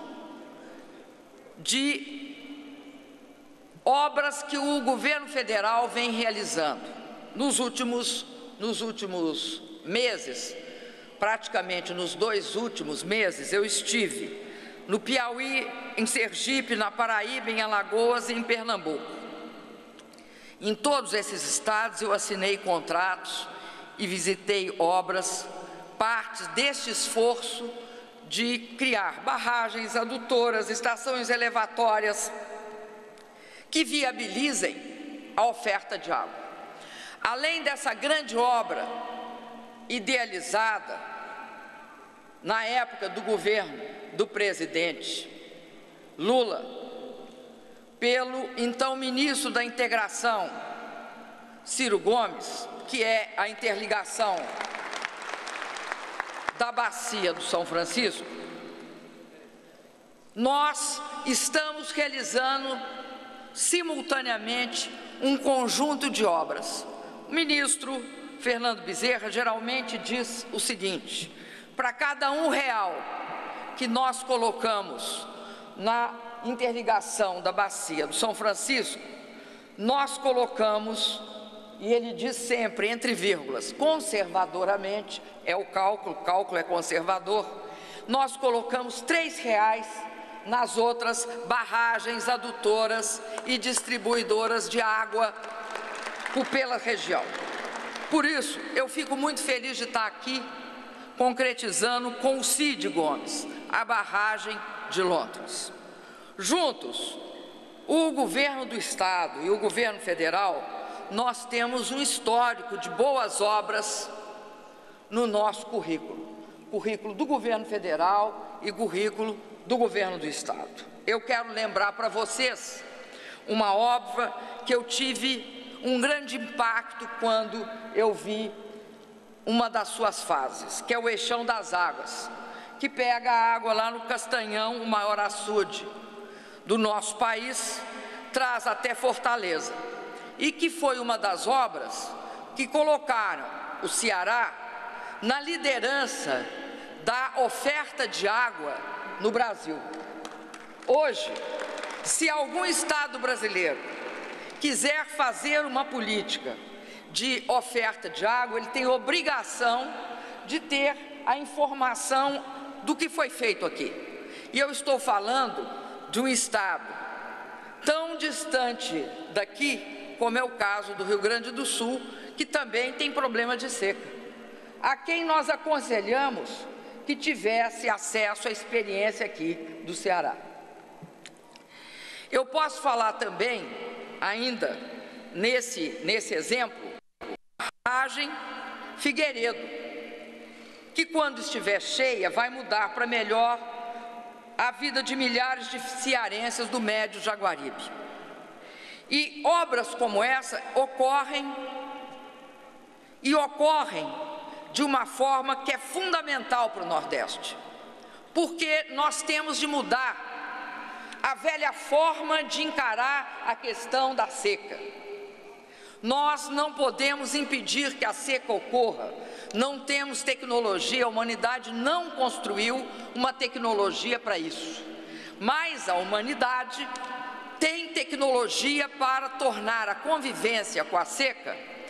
de obras que o governo federal vem realizando. Nos últimos, nos últimos meses, praticamente nos dois últimos meses, eu estive no Piauí, em Sergipe, na Paraíba, em Alagoas e em Pernambuco. Em todos esses estados eu assinei contratos e visitei obras, partes deste esforço de criar barragens, adutoras, estações elevatórias que viabilizem a oferta de água. Além dessa grande obra idealizada na época do governo do presidente Lula, pelo então ministro da Integração, Ciro Gomes, que é a interligação da bacia do São Francisco, nós estamos realizando simultaneamente um conjunto de obras. O ministro Fernando Bezerra geralmente diz o seguinte: para cada um real que nós colocamos na interligação da bacia do São Francisco, nós colocamos, e ele diz sempre, entre vírgulas, conservadoramente, é o cálculo, o cálculo é conservador, nós colocamos três reais nas outras barragens adutoras e distribuidoras de água pela região. Por isso, eu fico muito feliz de estar aqui concretizando com o Cid Gomes a barragem de Lontras. Juntos, o governo do estado e o governo federal, nós temos um histórico de boas obras no nosso currículo, currículo do governo federal e currículo do governo do estado. Eu quero lembrar para vocês uma obra que eu tive um grande impacto quando eu vi uma das suas fases, que é o Eixão das Águas, que pega a água lá no Castanhão, o maior açude do nosso país, traz até Fortaleza, e que foi uma das obras que colocaram o Ceará na liderança da oferta de água no Brasil. Hoje, se algum estado brasileiro quiser fazer uma política de oferta de água, ele tem obrigação de ter a informação do que foi feito aqui. E eu estou falando de um estado tão distante daqui, como é o caso do Rio Grande do Sul, que também tem problema de seca, a quem nós aconselhamos que tivesse acesso à experiência aqui do Ceará. Eu posso falar também, ainda nesse, nesse exemplo, a barragem Figueiredo, que quando estiver cheia vai mudar para melhor a vida de milhares de cearenses do Médio Jaguaribe. E obras como essa ocorrem e ocorrem de uma forma que é fundamental para o Nordeste, porque nós temos de mudar a velha forma de encarar a questão da seca. Nós não podemos impedir que a seca ocorra, não temos tecnologia, a humanidade não construiu uma tecnologia para isso, mas a humanidade tem tecnologia para tornar a convivência com a seca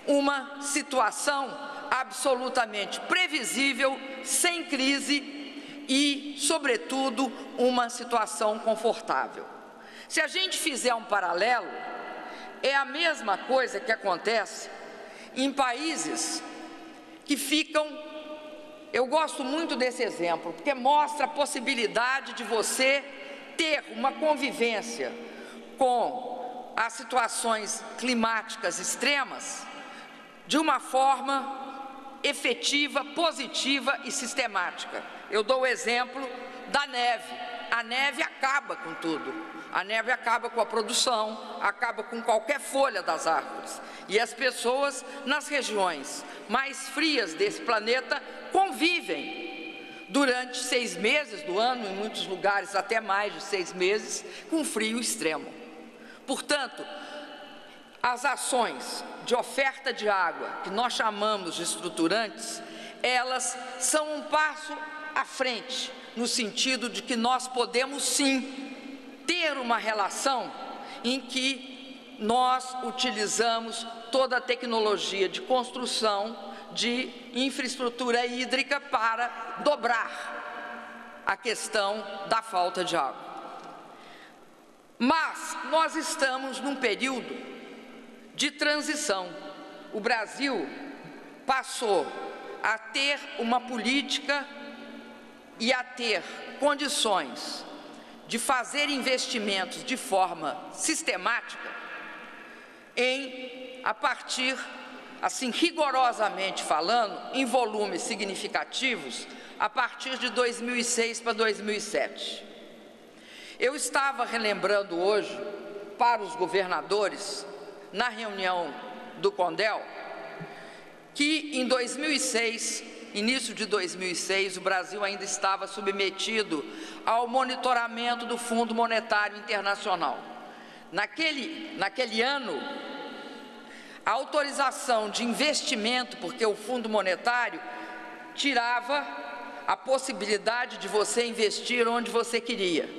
uma situação absolutamente previsível, sem crise e, sobretudo, uma situação confortável. Se a gente fizer um paralelo, é a mesma coisa que acontece em países que ficam... Eu gosto muito desse exemplo, porque mostra a possibilidade de você ter uma convivência com as situações climáticas extremas de uma forma efetiva, positiva e sistemática. Eu dou o exemplo da neve. A neve acaba com tudo. A neve acaba com a produção, acaba com qualquer folha das árvores. E as pessoas nas regiões mais frias desse planeta convivem durante seis meses do ano, em muitos lugares até mais de seis meses, com frio extremo. Portanto, as ações de oferta de água, que nós chamamos de estruturantes, elas são um passo à frente, no sentido de que nós podemos sim ter uma relação em que nós utilizamos toda a tecnologia de construção de infraestrutura hídrica para dobrar a questão da falta de água. Mas nós estamos num período de transição. O Brasil passou a ter uma política e a ter condições de fazer investimentos de forma sistemática em, a partir, assim, rigorosamente falando, em volumes significativos, a partir de dois mil e seis para dois mil e sete. Eu estava relembrando hoje para os governadores, na reunião do CONDEL, que em dois mil e seis, início de dois mil e seis, o Brasil ainda estava submetido ao monitoramento do Fundo Monetário Internacional. Naquele, naquele ano, a autorização de investimento, porque o Fundo Monetário tirava a possibilidade de você investir onde você queria.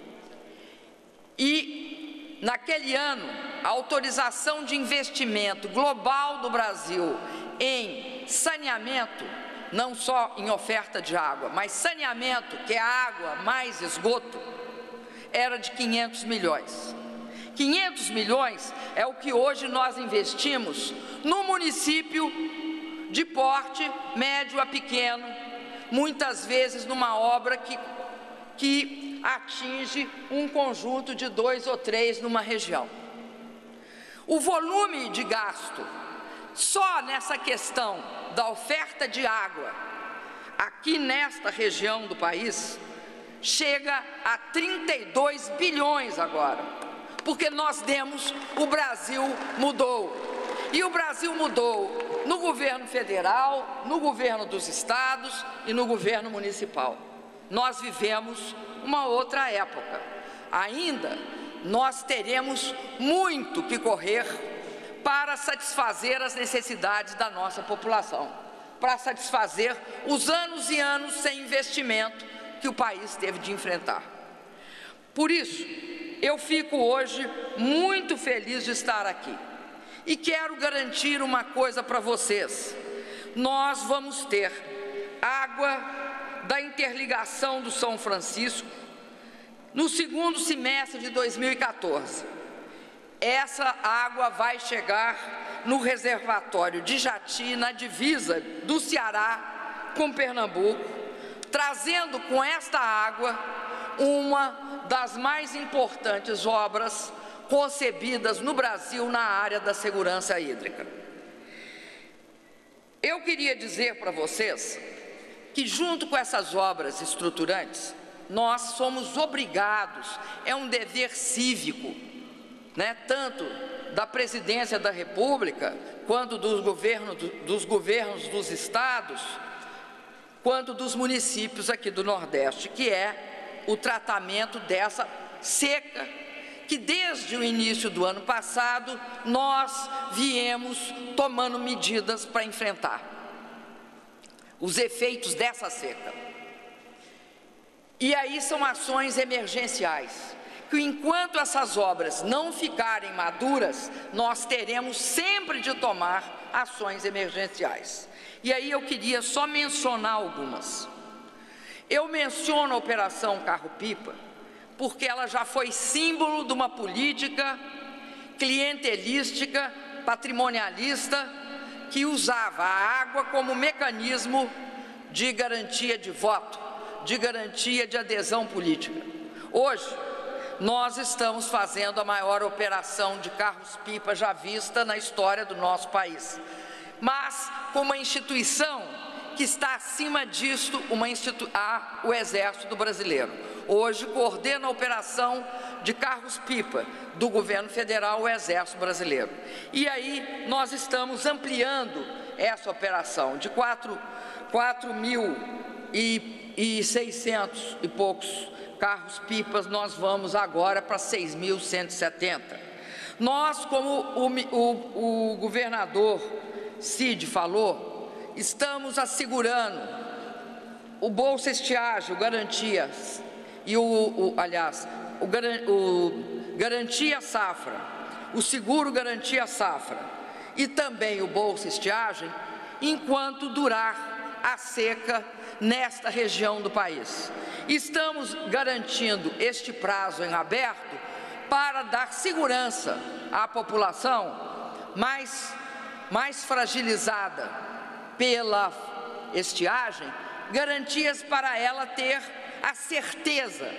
E, naquele ano, a autorização de investimento global do Brasil em saneamento, não só em oferta de água, mas saneamento, que é água mais esgoto, era de quinhentos milhões. quinhentos milhões é o que hoje nós investimos no município de porte médio a pequeno, muitas vezes numa obra que, que atinge um conjunto de dois ou três numa região. O volume de gasto só nessa questão da oferta de água aqui nesta região do país chega a trinta e dois bilhões agora, porque nós demos, o Brasil mudou. E o Brasil mudou no governo federal, no governo dos estados e no governo municipal. Nós vivemos uma outra época. Ainda nós teremos muito que correr para satisfazer as necessidades da nossa população, para satisfazer os anos e anos sem investimento que o país teve de enfrentar. Por isso, eu fico hoje muito feliz de estar aqui e quero garantir uma coisa para vocês: nós vamos ter água da interligação do São Francisco no segundo semestre de dois mil e quatorze. Essa água vai chegar no reservatório de Jati, na divisa do Ceará com Pernambuco, trazendo com esta água uma das mais importantes obras concebidas no Brasil na área da segurança hídrica. Eu queria dizer para vocês que, junto com essas obras estruturantes, nós somos obrigados, é um dever cívico, né, tanto da Presidência da República, quanto dos governos, dos governos dos estados, quanto dos municípios aqui do Nordeste, que é o tratamento dessa seca, que desde o início do ano passado nós viemos tomando medidas para enfrentar os efeitos dessa seca. E aí são ações emergenciais, que enquanto essas obras não ficarem maduras, nós teremos sempre de tomar ações emergenciais. E aí eu queria só mencionar algumas. Eu menciono a Operação Carro-Pipa porque ela já foi símbolo de uma política clientelística, patrimonialista, que usava a água como mecanismo de garantia de voto, de garantia de adesão política. Hoje, nós estamos fazendo a maior operação de carros-pipa já vista na história do nosso país, mas com uma instituição que está acima disto, uma institu a, o Exército Brasileiro. Hoje coordena a operação de carros-pipa do governo federal, o Exército Brasileiro. E aí nós estamos ampliando essa operação de quatro mil e seiscentos e poucos carros-pipas, nós vamos agora para seis mil cento e setenta. Nós, como o, o, o governador Cid falou, estamos assegurando o Bolsa Estiagem, o Garantia, e o, o aliás, o, o Garantia Safra, o Seguro Garantia Safra e também o Bolsa Estiagem, enquanto durar a seca nesta região do país. Estamos garantindo este prazo em aberto para dar segurança à população mais, mais fragilizada pela estiagem, garantias para ela ter a certeza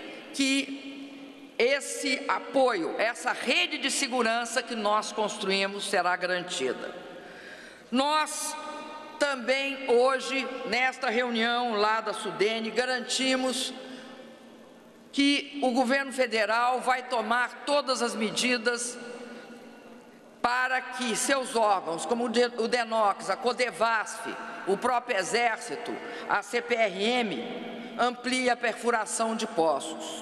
que esse apoio, essa rede de segurança que nós construímos será garantida. Nós também hoje, nesta reunião lá da Sudene, garantimos que o governo federal vai tomar todas as medidas para que seus órgãos, como o DENOX, a CODEVASF, o próprio Exército, a C P R M, ampliem a perfuração de poços.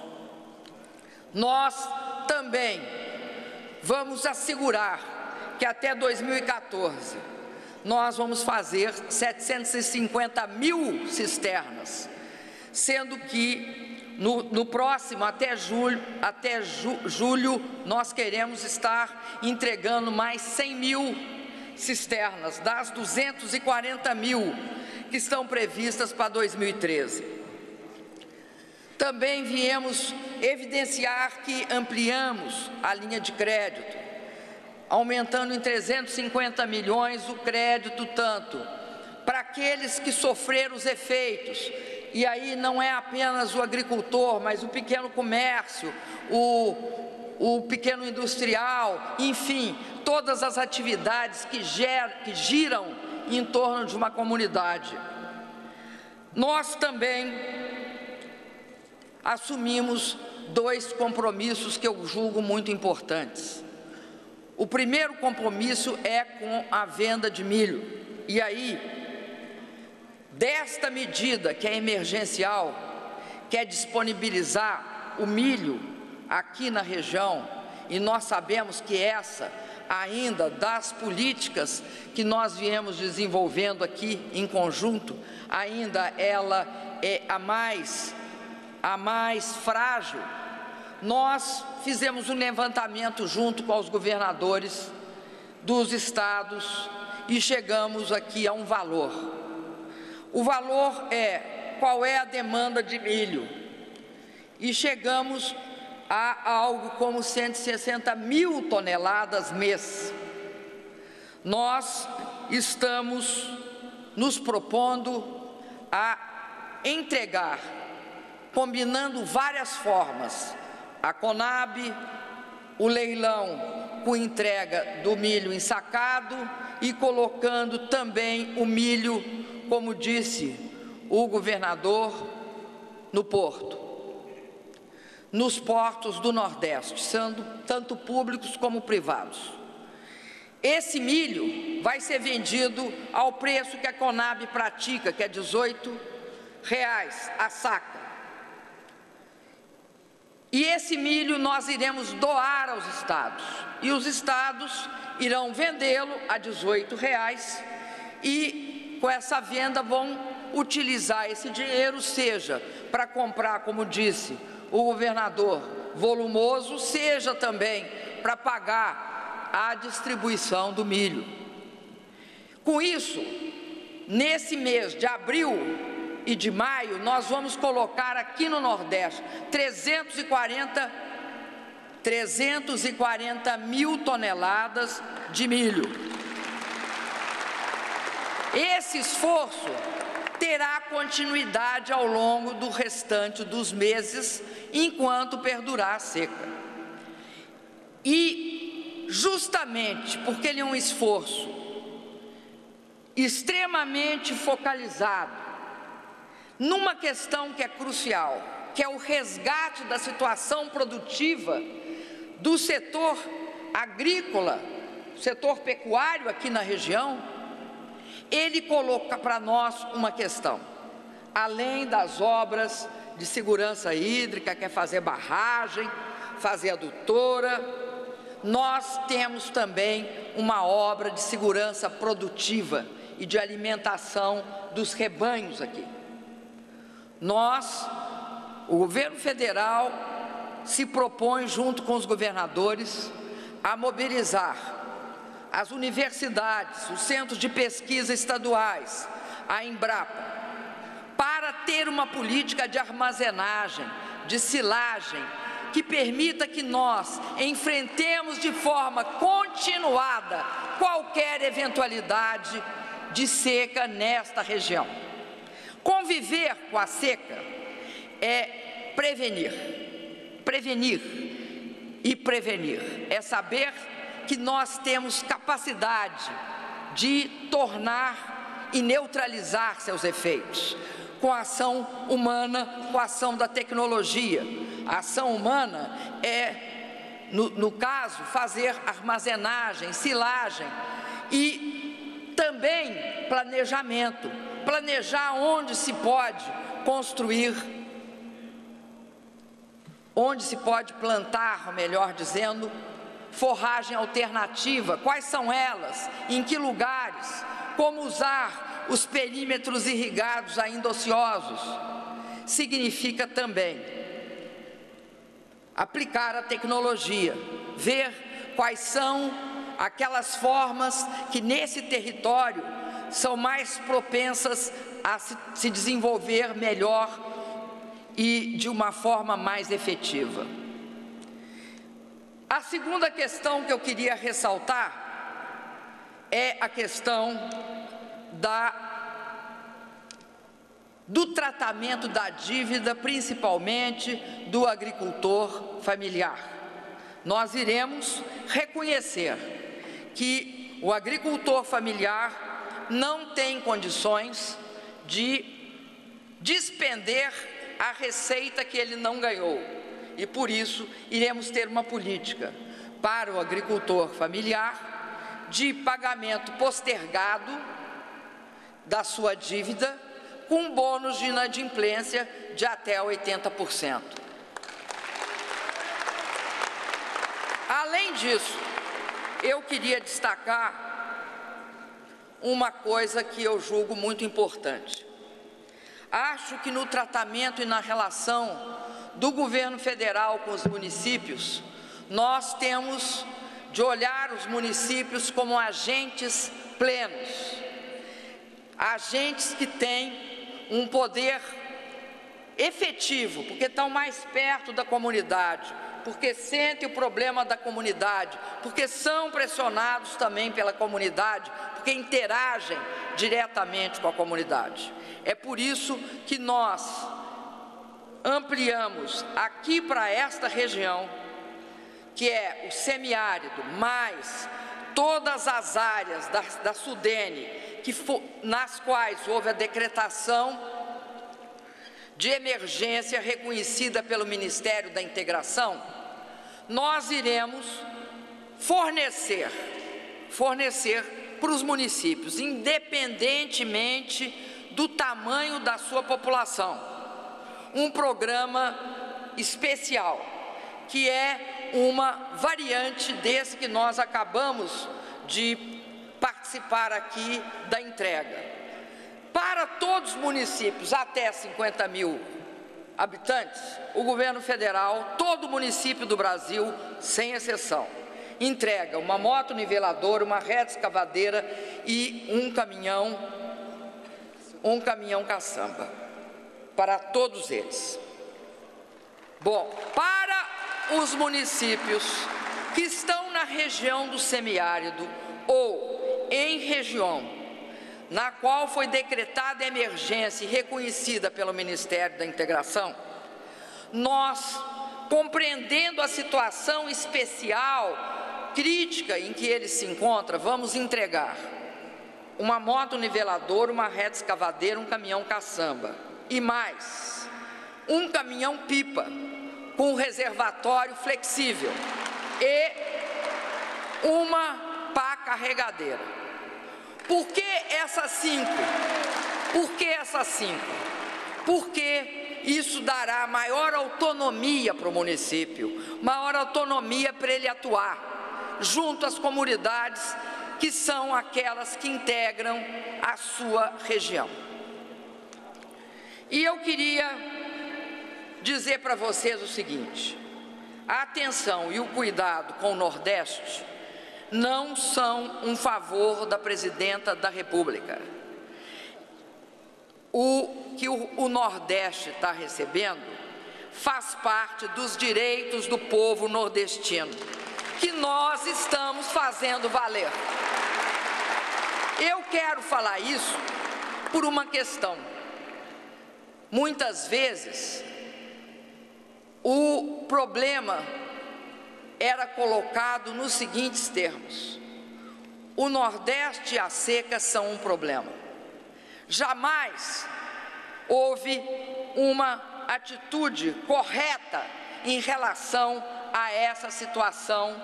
Nós também vamos assegurar que até dois mil e quatorze nós vamos fazer setecentas e cinquenta mil cisternas, sendo que no, no próximo, até julho, até ju, julho, nós queremos estar entregando mais cem mil cisternas, das duzentas e quarenta mil que estão previstas para dois mil e treze. Também viemos evidenciar que ampliamos a linha de crédito, aumentando em trezentos e cinquenta milhões o crédito tanto para aqueles que sofreram os efeitos, e aí não é apenas o agricultor, mas o pequeno comércio, o, o pequeno industrial, enfim, todas as atividades que, ger, que giram em torno de uma comunidade. Nós também assumimos dois compromissos que eu julgo muito importantes. O primeiro compromisso é com a venda de milho. E aí, desta medida que é emergencial, que é disponibilizar o milho aqui na região, e nós sabemos que essa, ainda das políticas que nós viemos desenvolvendo aqui em conjunto, ainda ela é a mais, a mais frágil. Nós fizemos um levantamento junto com os governadores dos estados e chegamos aqui a um valor. O valor é qual é a demanda de milho e chegamos a algo como cento e sessenta mil toneladas mês. Nós estamos nos propondo a entregar, combinando várias formas, a Conab, o leilão com entrega do milho ensacado e colocando também o milho, como disse o governador, no porto, nos portos do Nordeste, sendo tanto públicos como privados. Esse milho vai ser vendido ao preço que a Conab pratica, que é dezoito reais a saca. E esse milho nós iremos doar aos estados, e os estados irão vendê-lo a dezoito reais e com essa venda vão utilizar esse dinheiro, seja para comprar, como disse o governador, volumoso, seja também para pagar a distribuição do milho. Com isso, nesse mês de abril e de maio, nós vamos colocar aqui no Nordeste trezentos e quarenta mil toneladas de milho. Esse esforço terá continuidade ao longo do restante dos meses, enquanto perdurar a seca. E, justamente porque ele é um esforço extremamente focalizado numa questão que é crucial, que é o resgate da situação produtiva do setor agrícola, setor pecuário aqui na região, ele coloca para nós uma questão. Além das obras de segurança hídrica, quer fazer barragem, fazer adutora, nós temos também uma obra de segurança produtiva e de alimentação dos rebanhos aqui. Nós, o governo federal, se propõe, junto com os governadores, a mobilizar as universidades, os centros de pesquisa estaduais, a Embrapa, para ter uma política de armazenagem, de silagem, que permita que nós enfrentemos de forma continuada qualquer eventualidade de seca nesta região. Conviver com a seca é prevenir, prevenir e prevenir, é saber que nós temos capacidade de tornar e neutralizar seus efeitos, com a ação humana, com a ação da tecnologia. A ação humana é, no, no caso, fazer armazenagem, silagem e também planejamento, planejar onde se pode construir, onde se pode plantar, melhor dizendo, forragem alternativa, quais são elas, em que lugares, como usar os perímetros irrigados ainda ociosos. Significa também aplicar a tecnologia, ver quais são aquelas formas que nesse território são mais propensas a se, se desenvolver melhor e de uma forma mais efetiva. A segunda questão que eu queria ressaltar é a questão da do tratamento da dívida, principalmente do agricultor familiar. Nós iremos reconhecer que o agricultor familiar não tem condições de despender a receita que ele não ganhou. E por isso iremos ter uma política para o agricultor familiar de pagamento postergado da sua dívida, com um bônus de inadimplência de até oitenta por cento. Além disso, eu queria destacar uma coisa que eu julgo muito importante. Acho que no tratamento e na relação do governo federal com os municípios, nós temos de olhar os municípios como agentes plenos, agentes que têm um poder efetivo, porque estão mais perto da comunidade, porque sentem o problema da comunidade, porque são pressionados também pela comunidade, porque interagem diretamente com a comunidade. É por isso que nós ampliamos aqui para esta região, que é o semiárido, mais todas as áreas da, da Sudene, que for, nas quais houve a decretação de emergência reconhecida pelo Ministério da Integração, nós iremos fornecer, fornecer para os municípios, independentemente do tamanho da sua população, um programa especial, que é uma variante desse que nós acabamos de participar aqui da entrega. Para todos os municípios até cinquenta mil habitantes, o governo federal, todo município do Brasil, sem exceção, entrega uma moto niveladora, uma reta escavadeira e um caminhão, um caminhão caçamba, para todos eles. Bom, para os municípios que estão na região do semiárido ou em região na qual foi decretada emergência e reconhecida pelo Ministério da Integração, nós, compreendendo a situação especial, crítica em que ele se encontra, vamos entregar uma moto niveladora, uma reta escavadeira, um caminhão caçamba e mais, um caminhão pipa com reservatório flexível e uma pá carregadeira. Por que essas cinco? Por que essas cinco? Porque isso dará maior autonomia para o município, maior autonomia para ele atuar, junto às comunidades que são aquelas que integram a sua região. E eu queria dizer para vocês o seguinte: a atenção e o cuidado com o Nordeste não são um favor da Presidenta da República. O que o, o Nordeste está recebendo faz parte dos direitos do povo nordestino, que nós estamos fazendo valer. Eu quero falar isso por uma questão. Muitas vezes, o problema era colocado nos seguintes termos: o Nordeste e a seca são um problema. Jamais houve uma atitude correta em relação a essa situação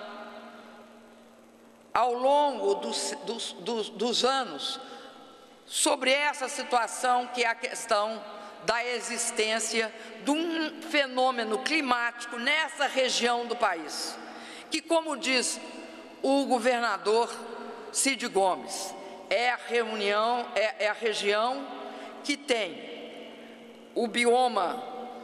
ao longo dos, dos, dos, dos anos, sobre essa situação que é a questão da existência de um fenômeno climático nessa região do país, que, como diz o governador Cid Gomes, é a, reunião, é, é a região que tem o bioma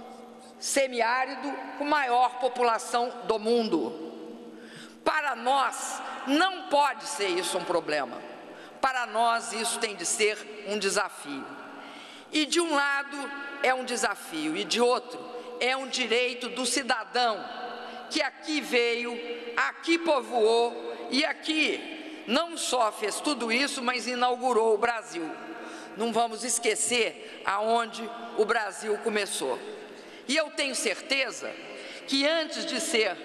semiárido com maior população do mundo. Para nós, não pode ser isso um problema. Para nós, isso tem de ser um desafio. E de um lado é um desafio, e de outro é um direito do cidadão que aqui veio, aqui povoou e aqui não só fez tudo isso, mas inaugurou o Brasil. Não vamos esquecer aonde o Brasil começou. E eu tenho certeza que antes de ser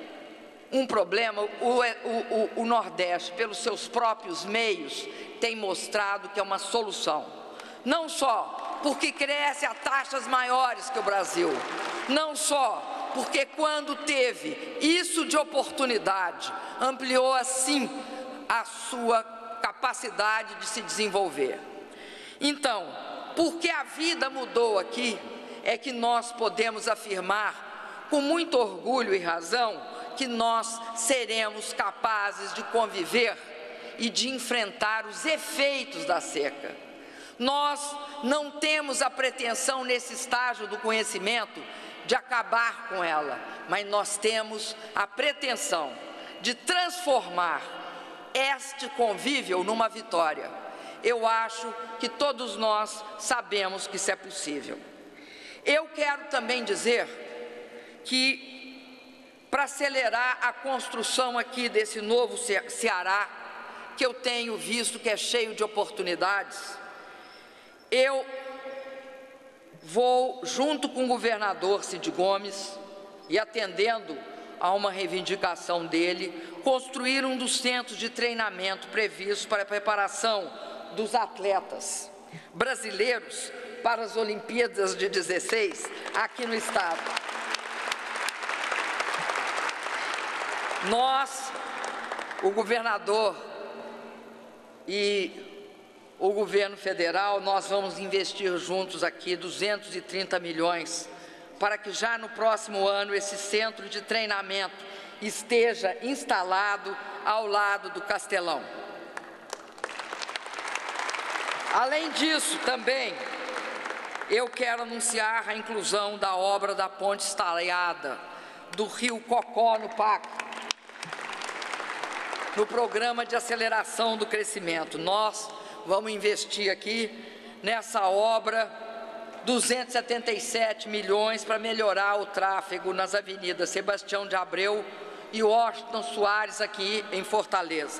um problema, o, o, o Nordeste, pelos seus próprios meios, tem mostrado que é uma solução. Não só porque cresce a taxas maiores que o Brasil, não só porque quando teve isso de oportunidade, ampliou assim a sua capacidade de se desenvolver. Então, porque a vida mudou aqui, é que nós podemos afirmar com muito orgulho e razão que nós seremos capazes de conviver e de enfrentar os efeitos da seca. Nós não temos a pretensão nesse estágio do conhecimento de acabar com ela, mas nós temos a pretensão de transformar este convívio numa vitória. Eu acho que todos nós sabemos que isso é possível. Eu quero também dizer que, para acelerar a construção aqui desse novo Ceará, que eu tenho visto que é cheio de oportunidades, eu vou, junto com o governador Cid Gomes, e atendendo a uma reivindicação dele, construir um dos centros de treinamento previstos para a preparação dos atletas brasileiros para as Olimpíadas de dezesseis aqui no estado. Nós, o governador e o governo federal, nós vamos investir juntos aqui duzentos e trinta milhões para que já no próximo ano esse centro de treinamento esteja instalado ao lado do Castelão. Além disso, também, eu quero anunciar a inclusão da obra da ponte estaiada do Rio Cocó no P A C, no Programa de Aceleração do Crescimento. Nós vamos investir aqui nessa obra duzentos e setenta e sete milhões para melhorar o tráfego nas avenidas Sebastião de Abreu e Washington Soares aqui em Fortaleza.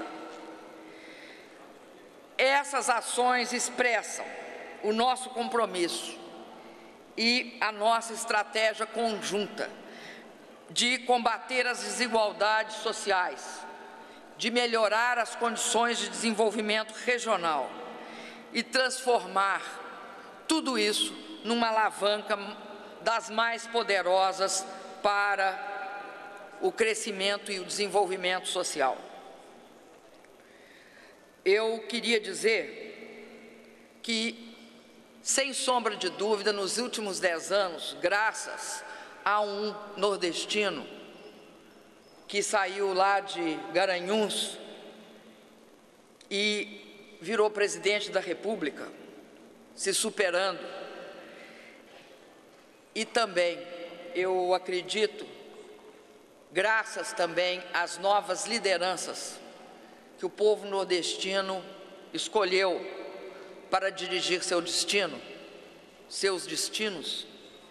Essas ações expressam o nosso compromisso e a nossa estratégia conjunta de combater as desigualdades sociais, de melhorar as condições de desenvolvimento regional e transformar tudo isso numa alavanca das mais poderosas para o crescimento e o desenvolvimento social. Eu queria dizer que, sem sombra de dúvida, nos últimos dez anos, graças a um nordestino que saiu lá de Garanhuns e virou presidente da República, se superando. E também, eu acredito, graças também às novas lideranças que o povo nordestino escolheu para dirigir seu destino, seus destinos,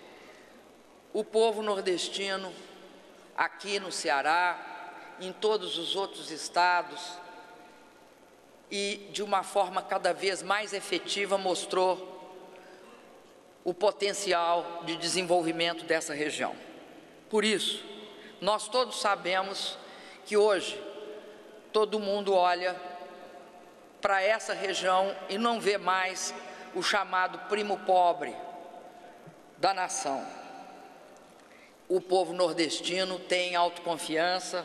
o povo nordestino, aqui no Ceará, em todos os outros estados, e de uma forma cada vez mais efetiva mostrou o potencial de desenvolvimento dessa região. Por isso, nós todos sabemos que hoje todo mundo olha para essa região e não vê mais o chamado primo pobre da nação. O povo nordestino tem autoconfiança,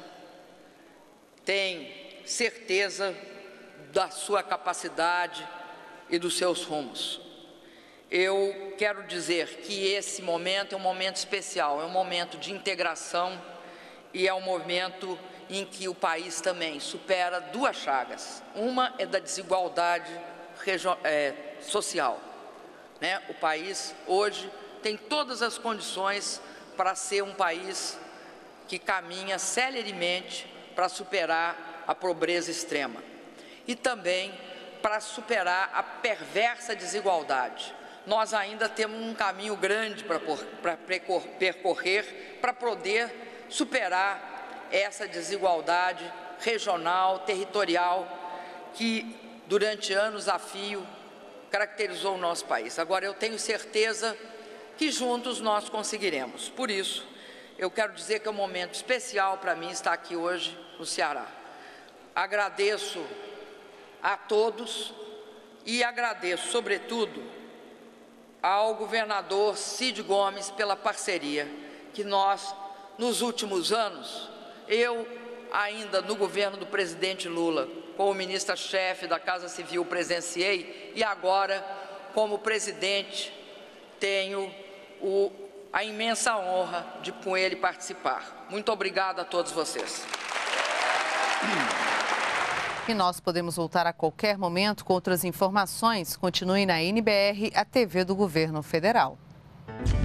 tem certeza da sua capacidade e dos seus rumos. Eu quero dizer que esse momento é um momento especial, é um momento de integração e é um momento em que o país também supera duas chagas. Uma é da desigualdade é, social, né? O país hoje tem todas as condições para ser um país que caminha celeremente para superar a pobreza extrema e também para superar a perversa desigualdade. Nós ainda temos um caminho grande para percorrer para poder superar essa desigualdade regional, territorial, que durante anos a fio caracterizou o nosso país. Agora, eu tenho certeza que juntos nós conseguiremos. Por isso, eu quero dizer que é um momento especial para mim estar aqui hoje no Ceará. Agradeço a todos e agradeço, sobretudo, ao governador Cid Gomes pela parceria que nós, nos últimos anos, eu ainda no governo do presidente Lula, como ministra-chefe da Casa Civil, presenciei, e agora, como presidente, tenho o, a imensa honra de com ele participar. Muito obrigado a todos vocês. E nós podemos voltar a qualquer momento com outras informações. Continue na N B R, a T V do Governo Federal.